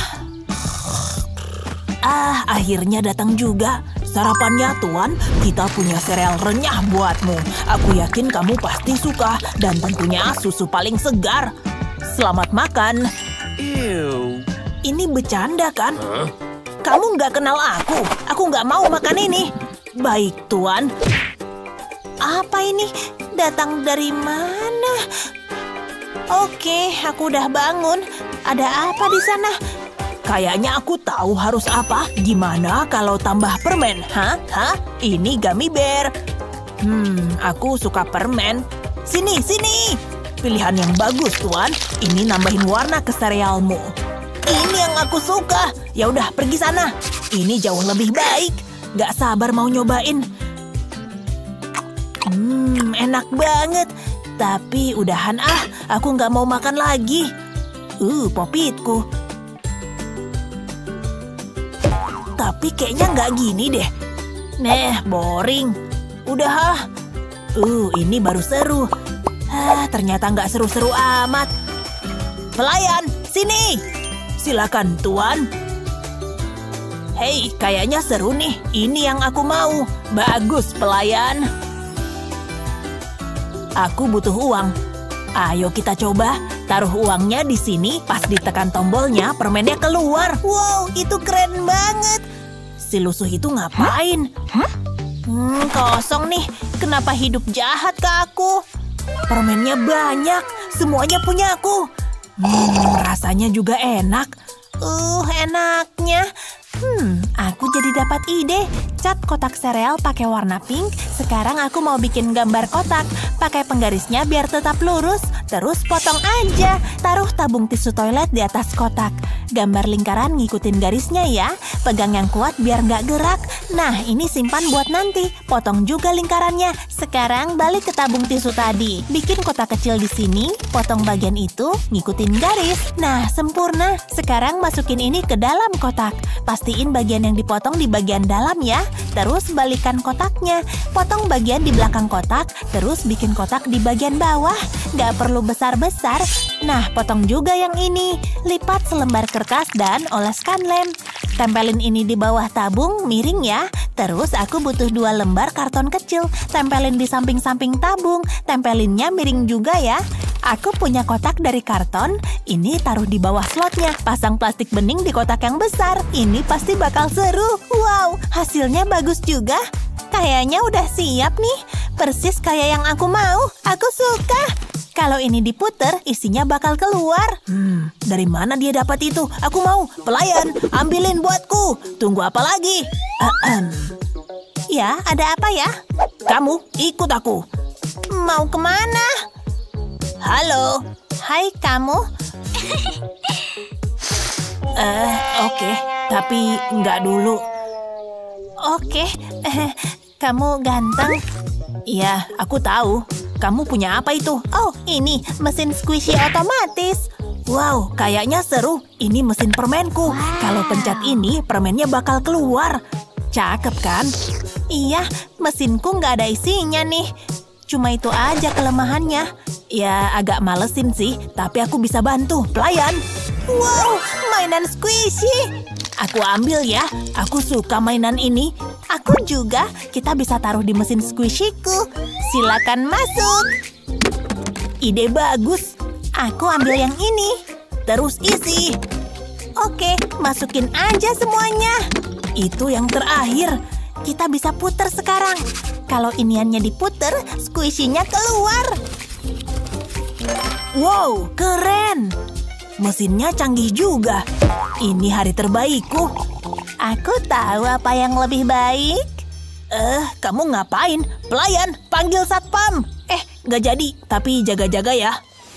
Ah, akhirnya datang juga. Sarapannya, Tuan. Kita punya sereal renyah buatmu. Aku yakin kamu pasti suka. Dan tentunya susu paling segar. Selamat makan. Ew. Ini bercanda kan? Huh? Kamu nggak kenal aku. Aku nggak mau makan ini. Baik, Tuan. Apa ini? Datang dari mana? Oke, aku udah bangun. Ada apa di sana? Kayaknya aku tahu harus apa. Gimana kalau tambah permen? Hah? Hah? Ini gummy bear. Hmm, aku suka permen. Sini, sini. Pilihan yang bagus, Tuan. Ini nambahin warna ke serealmu. Ini yang aku suka. Ya udah, pergi sana. Ini jauh lebih baik. Gak sabar mau nyobain. Hmm, enak banget. Tapi udahan ah, aku gak mau makan lagi. Uh, popitku. Tapi kayaknya gak gini deh. Neh, boring. Udah ah. Uh, ini baru seru. Ah, ternyata gak seru-seru amat. Pelayan, sini. Silakan, Tuan. Hei, kayaknya seru nih. Ini yang aku mau. Bagus, pelayan. Aku butuh uang. Ayo kita coba. Taruh uangnya di sini, pas ditekan tombolnya, permennya keluar. Wow, itu keren banget. Si lusuh itu ngapain? Hmm, kosong nih. Kenapa hidup jahat ke aku? Permennya banyak, semuanya punya aku. Hmm, rasanya juga enak. Uh, enaknya. Hmm, aku jadi dapat ide. Cat kotak sereal pakai warna pink. Sekarang aku mau bikin gambar kotak. Pakai penggarisnya biar tetap lurus. Terus potong aja. Taruh tabung tisu toilet di atas kotak. Gambar lingkaran ngikutin garisnya ya. Pegang yang kuat biar nggak gerak. Nah, ini simpan buat nanti. Potong juga lingkarannya. Sekarang balik ke tabung tisu tadi. Bikin kotak kecil di sini. Potong bagian itu, ngikutin garis. Nah, sempurna. Sekarang masukin ini ke dalam kotak. Pastiin bagian yang dipotong di bagian dalam ya. Terus balikan kotaknya. Potong bagian di belakang kotak. Terus bikin kotak di bagian bawah. Nggak perlu besar-besar. Nah, potong juga yang ini. Lipat selembar kertas dan oleskan lem. Tempelin ini di bawah tabung, miring ya. Terus aku butuh dua lembar karton kecil. Tempelin di samping-samping tabung. Tempelinnya miring juga ya. Aku punya kotak dari karton. Ini taruh di bawah slotnya. Pasang plastik bening di kotak yang besar. Ini pasti bakal seru. Wow, hasilnya bagus juga. Kayaknya udah siap nih. Persis kayak yang aku mau. Aku suka. Kalau ini diputer, isinya bakal keluar. Hmm, dari mana dia dapat itu? Aku mau. Pelayan, ambilin buatku. Tunggu apa lagi? Ahem. Ya, ada apa ya? Kamu ikut aku. Mau kemana? Halo. Hai, kamu. Eh, uh, oke. Okay. Tapi nggak dulu. Oke. Okay. Kamu ganteng. Iya, aku tahu. Kamu punya apa itu? Oh, ini mesin squishy otomatis. Wow, kayaknya seru. Ini mesin permenku. Wow. Kalau pencet ini, permennya bakal keluar. Cakep kan? Iya, mesinku nggak ada isinya nih. Cuma itu aja kelemahannya. Ya, agak malesin sih. Tapi aku bisa bantu. Pelayan. Wow, mainan squishy. Aku ambil ya. Aku suka mainan ini. Aku juga. Kita bisa taruh di mesin squishy-ku. Silakan masuk. Ide bagus. Aku ambil yang ini. Terus isi. Oke, masukin aja semuanya. Itu yang terakhir. Kita bisa puter sekarang. Kalau iniannya diputer, squishy-nya keluar. Wow, keren. Mesinnya canggih juga. Ini hari terbaikku. Aku tahu apa yang lebih baik. Eh, uh, kamu ngapain? Pelayan, panggil satpam. Eh, nggak jadi. Tapi jaga-jaga ya.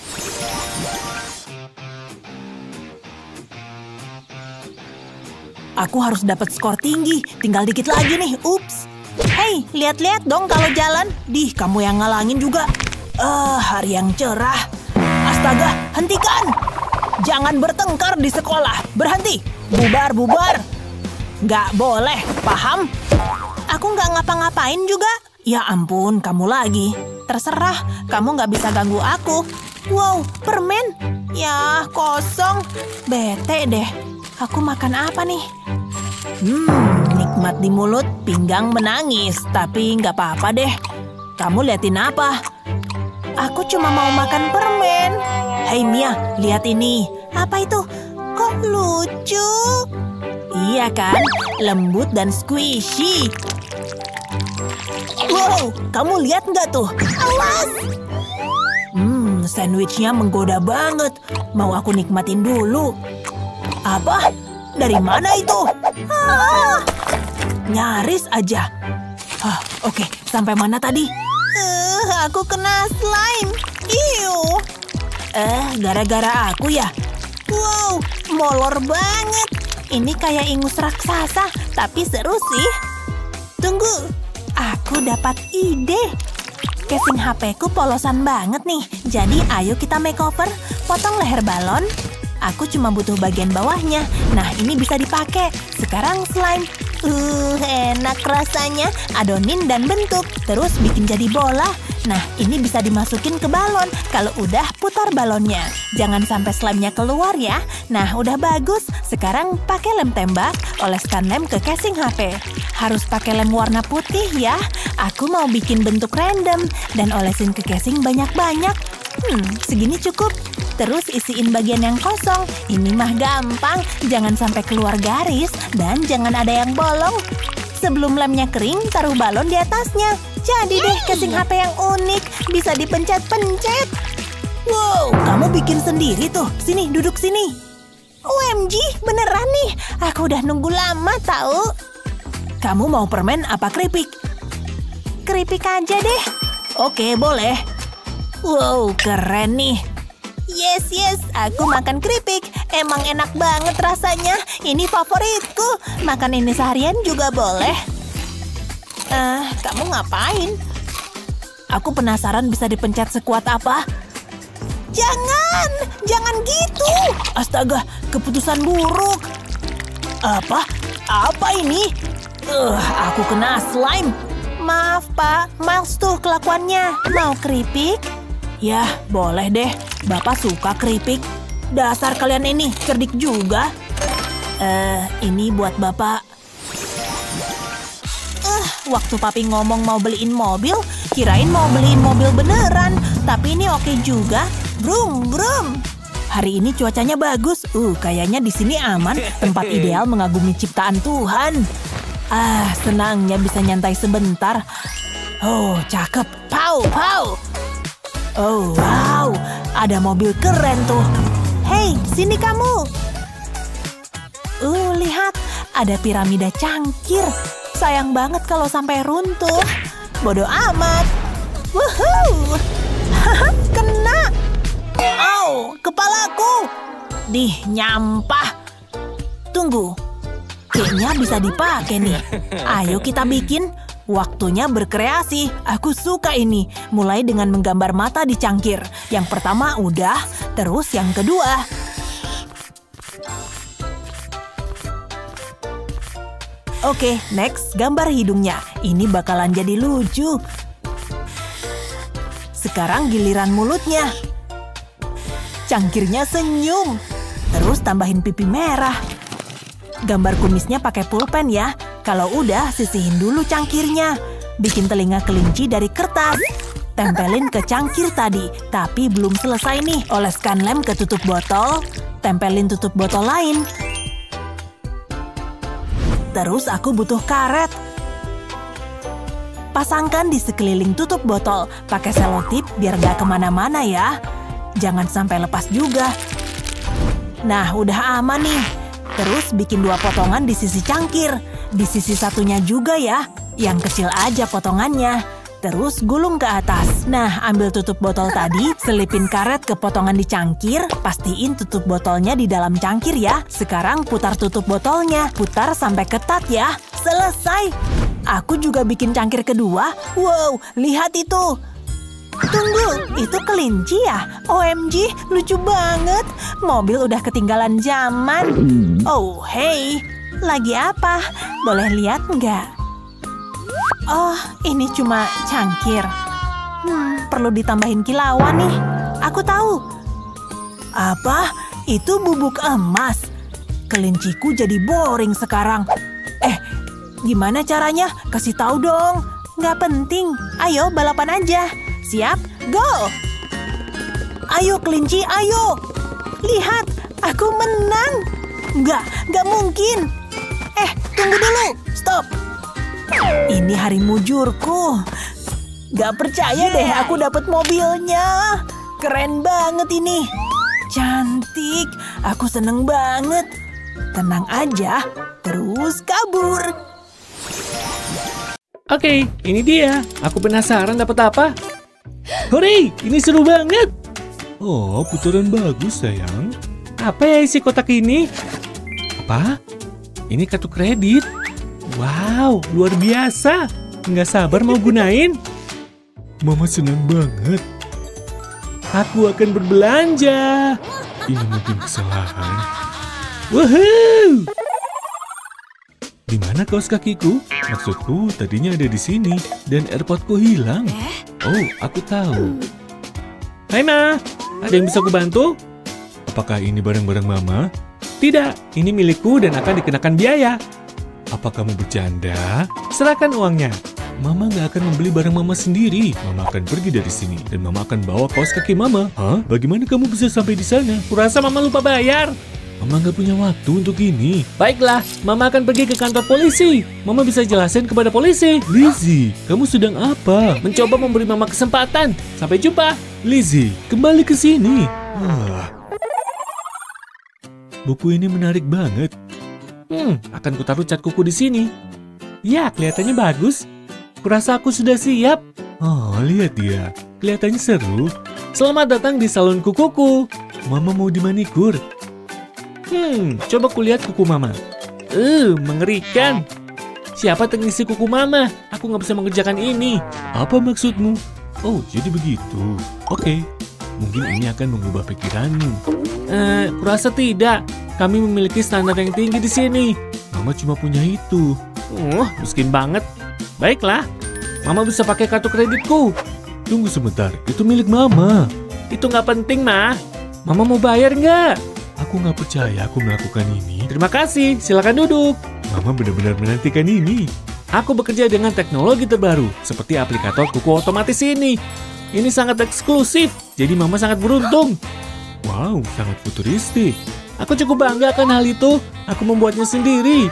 Aku harus dapat skor tinggi. Tinggal dikit lagi nih. Ups. Hei, lihat-lihat dong kalau jalan. Dih, kamu yang ngalangin juga. Eh, uh, hari yang cerah. Astaga, hentikan. Jangan bertengkar di sekolah. Berhenti. Bubar, bubar. Nggak boleh, paham? Aku nggak ngapa-ngapain juga. Ya ampun, kamu lagi. Terserah, kamu nggak bisa ganggu aku. Wow, permen. Ya, kosong. Bete deh. Aku makan apa nih? Hmm, nikmat di mulut, pinggang menangis. Tapi nggak apa-apa deh. Kamu liatin apa? Aku cuma mau makan permen. Hei Mia, lihat ini. Apa itu? Kok lucu? Iya kan? Lembut dan squishy. Wow, kamu lihat nggak tuh? Awas! Hmm, sandwichnya menggoda banget. Mau aku nikmatin dulu. Apa? Dari mana itu? Ah! Nyaris aja. Ah, oke, sampai mana tadi? Uh, aku kena slime. Iu. Eh, gara-gara aku ya? Wow, molor banget. Ini kayak ingus raksasa, tapi seru sih. Tunggu, aku dapat ide. Casing H P-ku polosan banget nih. Jadi ayo kita makeover. Potong leher balon. Aku cuma butuh bagian bawahnya. Nah, ini bisa dipakai. Sekarang slime. Uh, enak rasanya. Adonin dan bentuk. Terus bikin jadi bola. Nah, ini bisa dimasukin ke balon. Kalau udah, putar balonnya. Jangan sampai slime-nya keluar ya. Nah, udah bagus. Sekarang pakai lem tembak, oleskan lem ke casing H P. Harus pakai lem warna putih ya. Aku mau bikin bentuk random dan olesin ke casing banyak-banyak. Hmm, segini cukup. Terus isiin bagian yang kosong. Ini mah gampang. Jangan sampai keluar garis dan jangan ada yang bolong. Sebelum lemnya kering, taruh balon di atasnya. Jadi deh casing H P yang unik. Bisa dipencet-pencet. Wow, kamu bikin sendiri tuh. Sini, duduk sini. O M G, beneran nih. Aku udah nunggu lama tahu. Kamu mau permen apa keripik? Keripik aja deh. Oke, boleh. Wow, keren nih. Yes, yes, aku makan keripik. Emang enak banget rasanya. Ini favoritku. Makan ini seharian juga boleh. Eh, uh, kamu ngapain? Aku penasaran bisa dipencet sekuat apa. Jangan, jangan gitu. Astaga, keputusan buruk. Apa? Apa ini? Uh, aku kena slime. Maaf, Pak. Miles tuh kelakuannya. Mau keripik? Yah, boleh deh. Bapak suka keripik. Dasar kalian ini, cerdik juga. Eh, uh, ini buat Bapak. Eh, uh, waktu Papi ngomong mau beliin mobil, kirain mau beliin mobil beneran. Tapi ini oke juga. Brum, brum. Hari ini cuacanya bagus. Uh, kayaknya di sini aman. Tempat ideal mengagumi ciptaan Tuhan. Ah, senangnya bisa nyantai sebentar. Oh, cakep. Pow, pow. Oh, wow. Ada mobil keren tuh. Hei, sini kamu. Uh, lihat. Ada piramida cangkir. Sayang banget kalau sampai runtuh. Bodoh amat. Wuhuu. Haha, kena. Au, kepalaku. Dih, nyampah. Tunggu. Kayaknya bisa dipakai nih. Ayo kita bikin. Waktunya berkreasi. Aku suka ini. Mulai dengan menggambar mata di cangkir. Yang pertama udah, terus yang kedua. Oke, next gambar hidungnya. Ini bakalan jadi lucu. Sekarang giliran mulutnya. Cangkirnya senyum. Terus tambahin pipi merah. Gambar kumisnya pakai pulpen ya. Kalau udah, sisihin dulu cangkirnya. Bikin telinga kelinci dari kertas. Tempelin ke cangkir tadi. Tapi belum selesai nih. Oleskan lem ke tutup botol. Tempelin tutup botol lain. Terus aku butuh karet. Pasangkan di sekeliling tutup botol. Pakai selotip biar gak kemana-mana ya. Jangan sampai lepas juga. Nah, udah aman nih. Terus bikin dua potongan di sisi cangkir. Di sisi satunya juga ya. Yang kecil aja potongannya. Terus gulung ke atas. Nah, ambil tutup botol tadi. Selipin karet ke potongan di cangkir. Pastiin tutup botolnya di dalam cangkir ya. Sekarang putar tutup botolnya. Putar sampai ketat ya. Selesai. Aku juga bikin cangkir kedua. Wow, lihat itu. Tunggu, itu kelinci ya? O M G, lucu banget. Mobil udah ketinggalan zaman. Oh, hey. Lagi apa? Boleh lihat nggak? Oh, ini cuma cangkir. Hmm, perlu ditambahin kilauan nih. Aku tahu. Apa? Itu bubuk emas. Kelinciku jadi boring sekarang. Eh, gimana caranya? Kasih tahu dong. Nggak penting. Ayo, balapan aja. Siap? Go! Ayo kelinci, ayo! Lihat, aku menang! Nggak, nggak mungkin! Eh, tunggu dulu! Stop! Ini hari mujurku! Nggak percaya deh aku dapat mobilnya! Keren banget ini! Cantik! Aku seneng banget! Tenang aja, terus kabur! Oke, ini dia. Aku penasaran dapat apa. Hore, ini seru banget. Oh, putaran bagus sayang. Apa ya isi kotak ini? Apa? Ini kartu kredit. Wow, luar biasa. Nggak sabar mau gunain. Mama senang banget. Aku akan berbelanja. Ini mungkin kesalahan. Woohoo! Di mana kaos kakiku? Maksudku tadinya ada di sini dan AirPodku hilang. Oh, aku tahu. Hai Ma, ada yang bisa aku bantu? Apakah ini barang-barang Mama? Tidak, ini milikku dan akan dikenakan biaya. Apa kamu bercanda? Serahkan uangnya. Mama nggak akan membeli barang Mama sendiri. Mama akan pergi dari sini dan Mama akan bawa kaos kaki Mama. Hah? Bagaimana kamu bisa sampai di sana? Kurasa Mama lupa bayar. Mama nggak punya waktu untuk ini. Baiklah, Mama akan pergi ke kantor polisi. Mama bisa jelasin kepada polisi. Lizzie, kamu sedang apa? Mencoba memberi Mama kesempatan. Sampai jumpa. Lizzie, kembali ke sini. Ah. Buku ini menarik banget. Hmm, akan kutaruh cat kuku di sini. Ya, kelihatannya bagus. Kurasa aku sudah siap. Oh, lihat dia. Kelihatannya seru. Selamat datang di salon kukuku. Mama mau dimanikur. Hmm, coba kulihat kuku Mama. Eh, uh, mengerikan. Siapa teknisi kuku Mama? Aku nggak bisa mengerjakan ini. Apa maksudmu? Oh, jadi begitu. Oke, mungkin ini akan mengubah pikiranmu. Eh, kurasa tidak. Kami memiliki standar yang tinggi di sini. Mama cuma punya itu. Oh, miskin banget. Baiklah, Mama bisa pakai kartu kreditku. Tunggu sebentar, itu milik Mama. Itu nggak penting, Ma. Mama mau bayar nggak? Aku nggak percaya aku melakukan ini. Terima kasih, silakan duduk. Mama benar-benar menantikan ini. Aku bekerja dengan teknologi terbaru, seperti aplikator kuku otomatis ini. Ini sangat eksklusif, jadi Mama sangat beruntung. Wow, sangat futuristik. Aku cukup bangga akan hal itu. Aku membuatnya sendiri.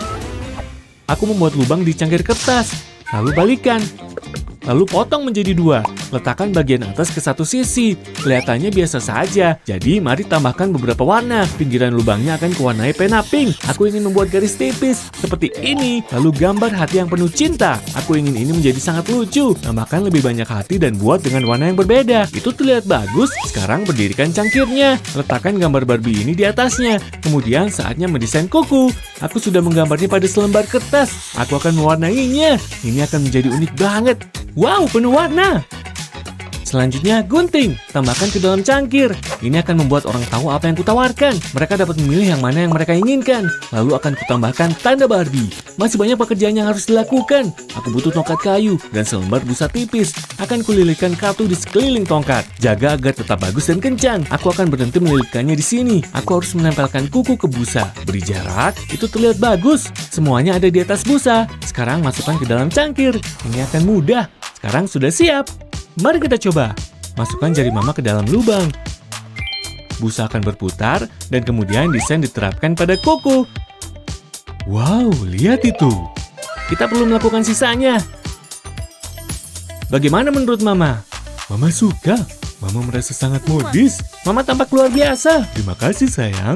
Aku membuat lubang di cangkir kertas, lalu balikan. Lalu potong menjadi dua. Letakkan bagian atas ke satu sisi. Kelihatannya biasa saja. Jadi mari tambahkan beberapa warna. Pinggiran lubangnya akan kuwarnai pena pink. Aku ingin membuat garis tipis seperti ini. Lalu gambar hati yang penuh cinta. Aku ingin ini menjadi sangat lucu. Tambahkan lebih banyak hati dan buat dengan warna yang berbeda. Itu terlihat bagus. Sekarang berdirikan cangkirnya. Letakkan gambar Barbie ini di atasnya. Kemudian saatnya mendesain kuku. Aku sudah menggambarnya pada selembar kertas. Aku akan mewarnainya. Ini akan menjadi unik banget. Wow, penuh warna. Selanjutnya, gunting. Tambahkan ke dalam cangkir. Ini akan membuat orang tahu apa yang kutawarkan. Mereka dapat memilih yang mana yang mereka inginkan. Lalu akan kutambahkan tanda Barbie. Masih banyak pekerjaan yang harus dilakukan. Aku butuh tongkat kayu dan selembar busa tipis. Akan kulilitkan kartu di sekeliling tongkat. Jaga agar tetap bagus dan kencang. Aku akan berhenti melilitkannya di sini. Aku harus menempelkan kuku ke busa. Beri jarak. Itu terlihat bagus. Semuanya ada di atas busa. Sekarang masukkan ke dalam cangkir. Ini akan mudah. Sekarang sudah siap. Mari kita coba. Masukkan jari Mama ke dalam lubang. Busa akan berputar dan kemudian desain diterapkan pada kuku. Wow, lihat itu. Kita perlu melakukan sisanya. Bagaimana menurut Mama? Mama suka. Mama merasa sangat modis. Mama tampak luar biasa. Terima kasih, sayang.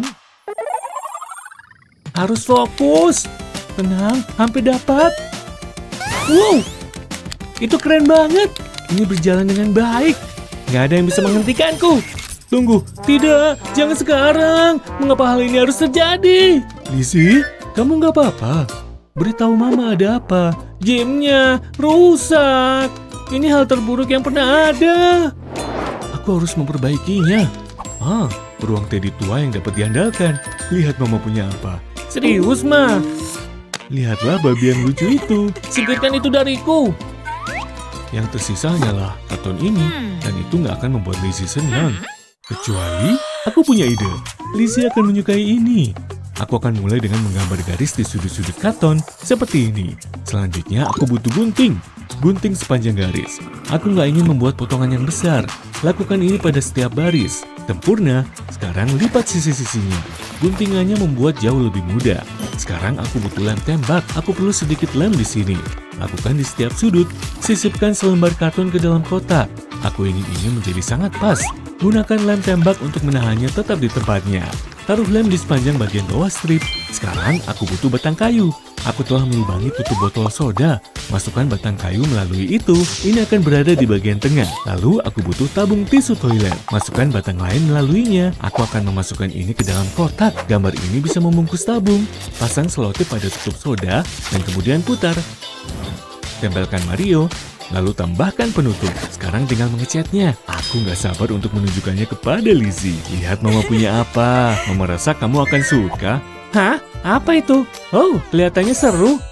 Harus fokus. Tenang, hampir dapat. Wow, itu keren banget. Ini berjalan dengan baik. Nggak ada yang bisa menghentikanku. Tunggu, Tidak, jangan sekarang. Mengapa hal ini harus terjadi? Lizzie, kamu nggak apa-apa? Beritahu Mama ada apa. Gamenya rusak. Ini hal terburuk yang pernah ada. Aku harus memperbaikinya. Ah, beruang Teddy tua yang dapat diandalkan. Lihat Mama punya apa. Serius, Ma? Lihatlah babi yang lucu itu. Singkirkan itu dariku. Yang tersisa hanyalah karton ini, dan itu nggak akan membuat Lizzie senang. Kecuali, aku punya ide. Lizzie akan menyukai ini. Aku akan mulai dengan menggambar garis di sudut-sudut karton, seperti ini. Selanjutnya, aku butuh gunting. Gunting sepanjang garis. Aku nggak ingin membuat potongan yang besar. Lakukan ini pada setiap baris. Sempurna. Sekarang lipat sisi-sisinya. Guntingannya membuat jauh lebih mudah. Sekarang aku butuh lem tembak. Aku perlu sedikit lem di sini. Lakukan di setiap sudut. Sisipkan selembar karton ke dalam kotak. Aku ingin ini menjadi sangat pas. Gunakan lem tembak untuk menahannya tetap di tempatnya. Taruh lem di sepanjang bagian bawah strip. Sekarang aku butuh batang kayu. Aku telah melubangi tutup botol soda. Masukkan batang kayu melalui itu. Ini akan berada di bagian tengah. Lalu aku butuh tabung tisu toilet. Masukkan batang lain melaluinya. Aku akan memasukkan ini ke dalam kotak. Gambar ini bisa membungkus tabung. Pasang selotip pada tutup soda dan kemudian putar. Tempelkan Mario. Lalu tambahkan penutup. Sekarang tinggal mengecatnya. Aku nggak sabar untuk menunjukkannya kepada Lizzie. Lihat Mama punya apa. Mama rasa kamu akan suka. Hah? Apa itu? Oh, kelihatannya seru.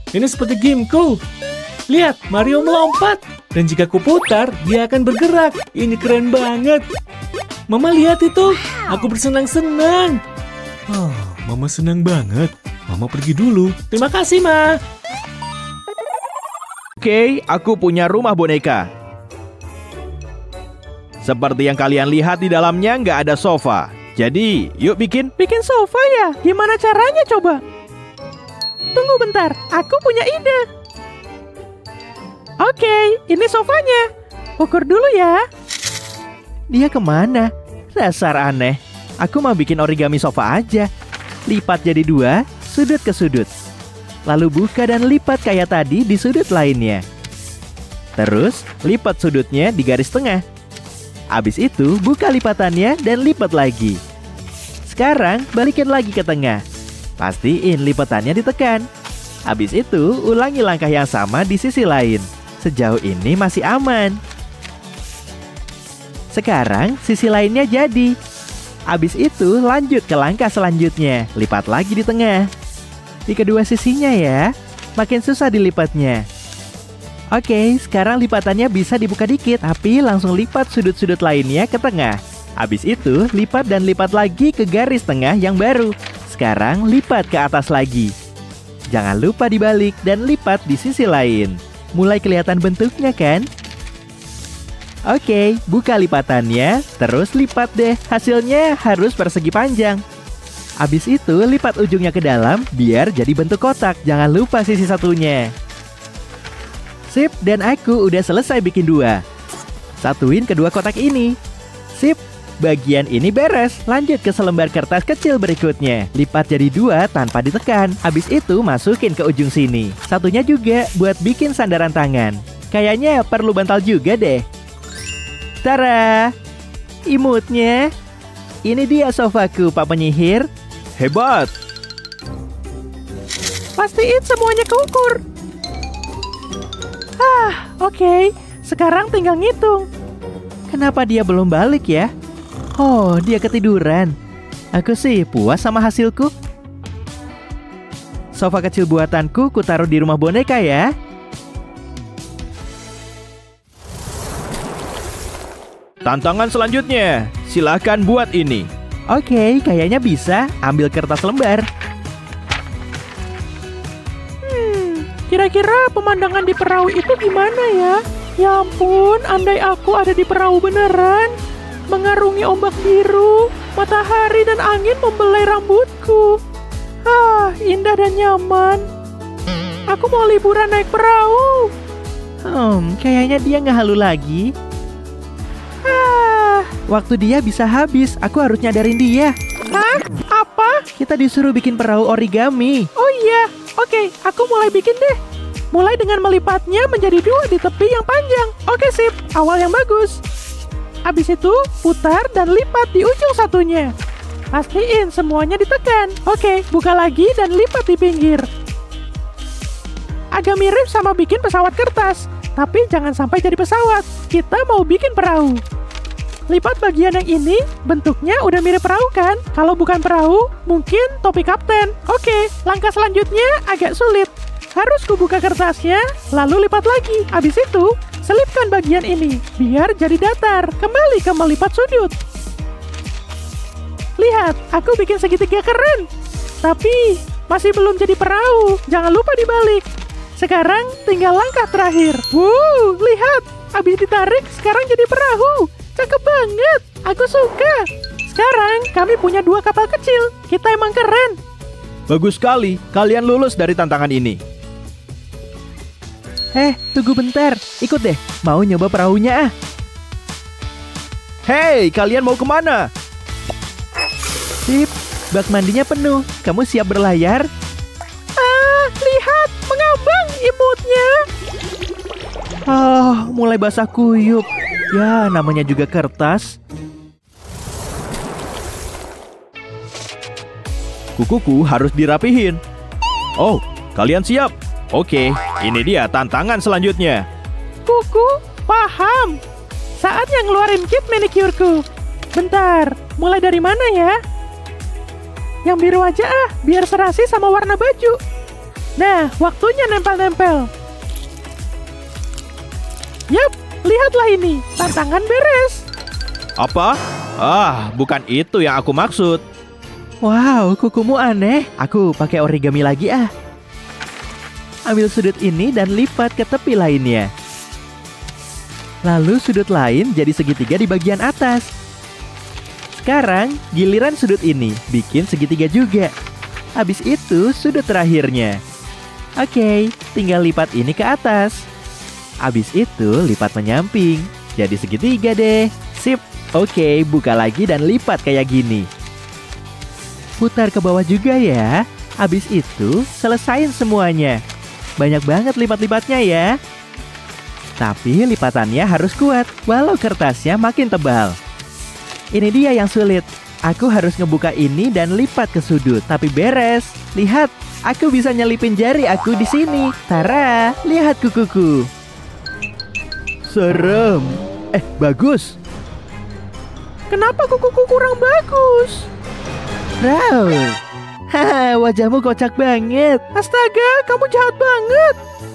Ini seperti gameku. Lihat, Mario melompat. Dan jika ku putar, dia akan bergerak. Ini keren banget. Mama lihat itu. Aku bersenang-senang. Oh, Mama senang banget. Mama pergi dulu. Terima kasih, Ma. Oke, aku punya rumah boneka. Seperti yang kalian lihat di dalamnya nggak ada sofa. Jadi, yuk bikin. Bikin sofa ya? Gimana caranya coba? Tunggu bentar, aku punya ide. Oke, ini sofanya. Ukur dulu ya. Dia kemana? Dasar aneh. Aku mau bikin origami sofa aja. Lipat jadi dua, sudut ke sudut. Lalu buka dan lipat kayak tadi di sudut lainnya. Terus, lipat sudutnya di garis tengah. Abis itu, buka lipatannya dan lipat lagi. Sekarang, balikin lagi ke tengah. Pastiin lipatannya ditekan. Abis itu, ulangi langkah yang sama di sisi lain. Sejauh ini masih aman. Sekarang, sisi lainnya jadi. Abis itu, lanjut ke langkah selanjutnya. Lipat lagi di tengah. Di kedua sisinya ya. Makin susah dilipatnya. Oke, sekarang lipatannya bisa dibuka dikit, tapi langsung lipat sudut-sudut lainnya ke tengah. Abis itu, lipat dan lipat lagi ke garis tengah yang baru. Sekarang, lipat ke atas lagi. Jangan lupa dibalik dan lipat di sisi lain. Mulai kelihatan bentuknya kan? Oke, buka lipatannya, terus lipat deh. Hasilnya harus persegi panjang. Abis itu, lipat ujungnya ke dalam, biar jadi bentuk kotak. Jangan lupa sisi satunya. Sip, dan aku udah selesai bikin dua. Satuin kedua kotak ini. Sip, bagian ini beres. Lanjut ke selembar kertas kecil berikutnya. Lipat jadi dua tanpa ditekan. Habis itu masukin ke ujung sini. Satunya juga buat bikin sandaran tangan. Kayaknya perlu bantal juga deh. Tara, imutnya. Ini dia sofaku, Pak Penyihir. Hebat. Pastiin semuanya keukur. Ah, oke. Okay. Sekarang tinggal ngitung. Kenapa dia belum balik ya? Oh, dia ketiduran. Aku sih puas sama hasilku. Sofa kecil buatanku kutaruh di rumah boneka ya. Tantangan selanjutnya. Silahkan buat ini. Oke, kayaknya bisa. Ambil kertas lembar. Hmm, kira-kira pemandangan di perahu itu gimana ya? Ya ampun, andai aku ada di perahu beneran. Mengarungi ombak biru, matahari dan angin membelai rambutku. Ah, indah dan nyaman. Aku mau liburan naik perahu. Hmm, kayaknya dia nggak halu lagi. Ah, waktu dia bisa habis. Aku harus nyadarin dia. Hah? Apa? Kita disuruh bikin perahu origami. Oh iya, oke, aku mulai bikin deh. Mulai dengan melipatnya menjadi dua di tepi yang panjang. Oke sip, awal yang bagus. Habis itu, putar dan lipat di ujung satunya. Pastiin semuanya ditekan. Oke, buka lagi dan lipat di pinggir. Agak mirip sama bikin pesawat kertas. Tapi jangan sampai jadi pesawat. Kita mau bikin perahu. Lipat bagian yang ini, bentuknya udah mirip perahu kan? Kalau bukan perahu, mungkin topi kapten. Oke, langkah selanjutnya agak sulit. Harus kubuka kertasnya, lalu lipat lagi. Habis itu, selipkan bagian ini, biar jadi datar. Kembali ke melipat sudut. Lihat, aku bikin segitiga keren. Tapi, masih belum jadi perahu. Jangan lupa dibalik. Sekarang, tinggal langkah terakhir. Wow, lihat. Habis ditarik, sekarang jadi perahu. Cakep banget. Aku suka. Sekarang, kami punya dua kapal kecil. Kita emang keren. Bagus sekali. Kalian lulus dari tantangan ini. Eh, tunggu bentar. Ikut deh. Mau nyoba perahunya ah. Hei, kalian mau kemana? Sip, bak mandinya penuh. Kamu siap berlayar? Ah, lihat. Mengambang imutnya. Oh, mulai basah kuyup. Ya, namanya juga kertas. Kukuku harus dirapihin. Oh, kalian siap? Oke, ini dia tantangan selanjutnya. Kuku, paham. Saatnya ngeluarin kit manicureku. Bentar, mulai dari mana ya? Yang biru aja ah, biar serasi sama warna baju. Nah, waktunya nempel-nempel. Yap, lihatlah ini. Tantangan beres. Apa? Ah, bukan itu yang aku maksud. Wow, kukumu aneh. Aku pakai origami lagi ah. Ambil sudut ini dan lipat ke tepi lainnya. Lalu sudut lain jadi segitiga di bagian atas. Sekarang giliran sudut ini bikin segitiga juga. Habis itu sudut terakhirnya. Oke, tinggal lipat ini ke atas. Habis itu lipat menyamping. Jadi segitiga deh. Sip. Oke, buka lagi dan lipat kayak gini. Putar ke bawah juga ya. Habis itu selesain semuanya. Banyak banget lipat-lipatnya ya. Tapi lipatannya harus kuat, walau kertasnya makin tebal. Ini dia yang sulit. Aku harus ngebuka ini dan lipat ke sudut. Tapi beres. Lihat, aku bisa nyelipin jari aku di sini. Tara, lihat kukuku. Serem. Eh, bagus. Kenapa kukuku kurang bagus? Raul. Haha, wajahmu kocak banget. Astaga, kamu jahat banget.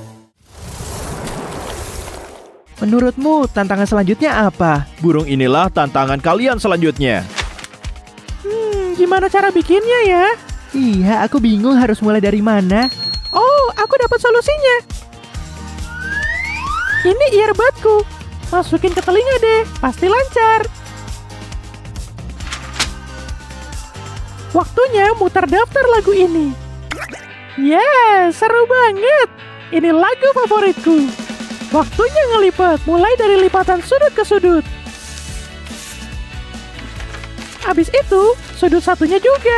Menurutmu tantangan selanjutnya apa? Burung inilah tantangan kalian selanjutnya. Hmm, gimana cara bikinnya ya? Iya, aku bingung harus mulai dari mana. Oh, aku dapat solusinya. Ini earbudku. Masukin ke telinga deh, pasti lancar. Waktunya mutar daftar lagu ini. Yes, seru banget. Ini lagu favoritku. Waktunya ngelipat, mulai dari lipatan sudut ke sudut. Habis itu, sudut satunya juga.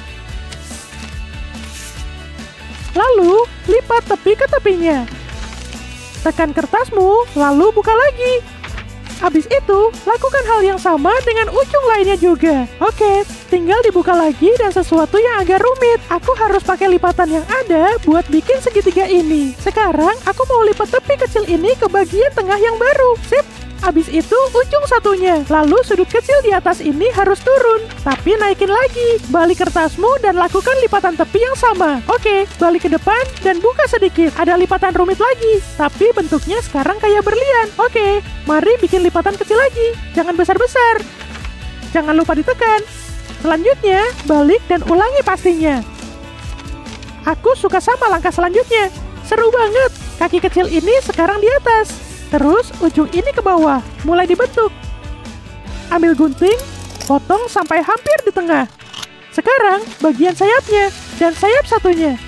Lalu, lipat tepi ke tepinya. Tekan kertasmu, lalu buka lagi. Habis itu, lakukan hal yang sama dengan ujung lainnya juga. Oke, tinggal dibuka lagi dan sesuatu yang agak rumit. Aku harus pakai lipatan yang ada buat bikin segitiga ini. Sekarang, aku mau lipat tepi kecil ini ke bagian tengah yang baru. Sip! Habis itu, ujung satunya. Lalu sudut kecil di atas ini harus turun. Tapi naikin lagi. Balik kertasmu dan lakukan lipatan tepi yang sama. Oke, balik ke depan dan buka sedikit. Ada lipatan rumit lagi. Tapi bentuknya sekarang kayak berlian. Oke, mari bikin lipatan kecil lagi. Jangan besar-besar. Jangan lupa ditekan. Selanjutnya, balik dan ulangi pastinya. Aku suka sama langkah selanjutnya. Seru banget. Kaki kecil ini sekarang di atas. Terus ujung ini ke bawah, mulai dibentuk. Ambil gunting, potong sampai hampir di tengah. Sekarang bagian sayapnya dan sayap satunya.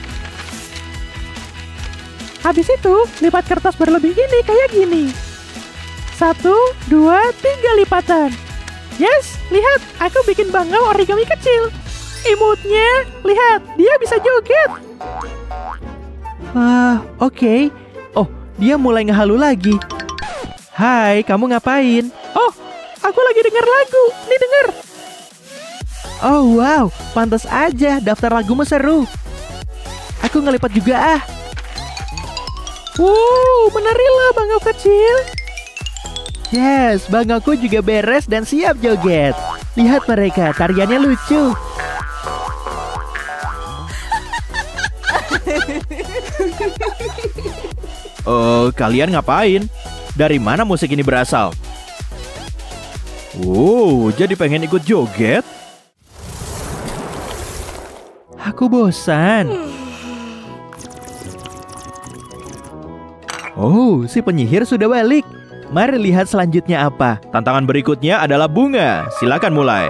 Habis itu, lipat kertas berlebih ini kayak gini. Satu, dua, tiga lipatan. Yes, lihat, aku bikin bangau origami kecil. Imutnya, lihat, dia bisa joget. Ah, oke. Okay. Oh, dia mulai ngehalu lagi. Hai, kamu ngapain? Oh, aku lagi denger lagu. Nih denger. Oh wow, pantas aja daftar lagumu seru. Aku ngelipat juga ah. Wow, menarilah bangau kecil. Yes, bangauku juga beres dan siap joget. Lihat mereka, tariannya lucu. Oh, kalian ngapain? Dari mana musik ini berasal? Oh, jadi pengen ikut joget? Aku bosan. Oh, si penyihir sudah balik. Mari lihat selanjutnya apa. Tantangan berikutnya adalah bunga. Silakan mulai.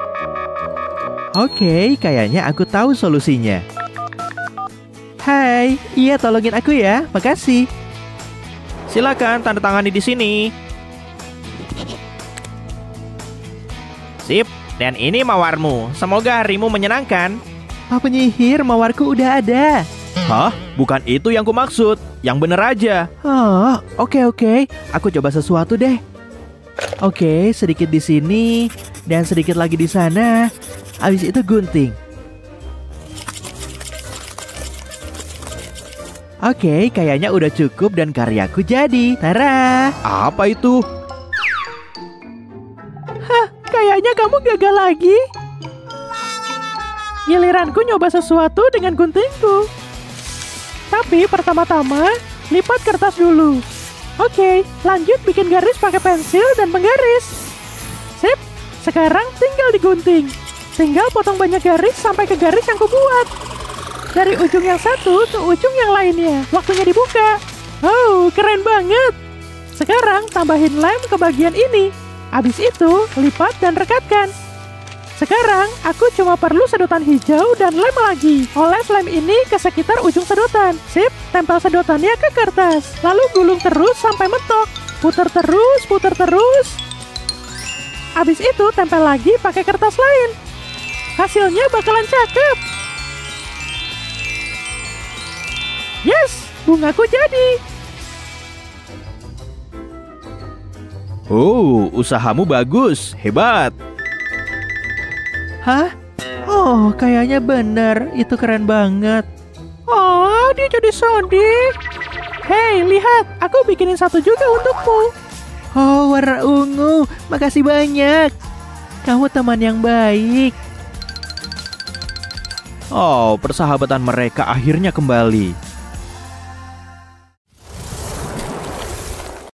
Oke, kayaknya aku tahu solusinya. Hai, iya tolongin aku ya, makasih. Silakan tanda tangani di sini. Sip, dan ini mawarmu. Semoga harimu menyenangkan. Pak penyihir, mawarku udah ada. Hah? Bukan itu yang kumaksud. Yang bener aja. Oh, oke oke. Aku coba sesuatu deh. Oke, sedikit di sini dan sedikit lagi di sana. Habis itu gunting. Oke, kayaknya udah cukup dan karyaku jadi. Tara! Apa itu? Hah, kayaknya kamu gagal lagi. Giliranku nyoba sesuatu dengan guntingku. Tapi pertama-tama, lipat kertas dulu. Oke, lanjut bikin garis pakai pensil dan penggaris. Sip, sekarang tinggal digunting. Tinggal potong banyak garis sampai ke garis yang kubuat. Dari ujung yang satu ke ujung yang lainnya. Waktunya dibuka. Oh, keren banget. Sekarang tambahin lem ke bagian ini. Habis itu, lipat dan rekatkan. Sekarang, aku cuma perlu sedotan hijau dan lem lagi. Oles lem ini ke sekitar ujung sedotan. Sip, tempel sedotannya ke kertas. Lalu gulung terus sampai mentok. Putar terus, putar terus. Habis itu, tempel lagi pakai kertas lain. Hasilnya bakalan cakep. Yes, bungaku jadi. Oh, usahamu bagus. Hebat. Hah? Oh, kayaknya benar. Itu keren banget. Oh, dia jadi sedih. Hei, lihat. Aku bikinin satu juga untukmu. Oh, warna ungu. Makasih banyak. Kamu teman yang baik. Oh, persahabatan mereka akhirnya kembali.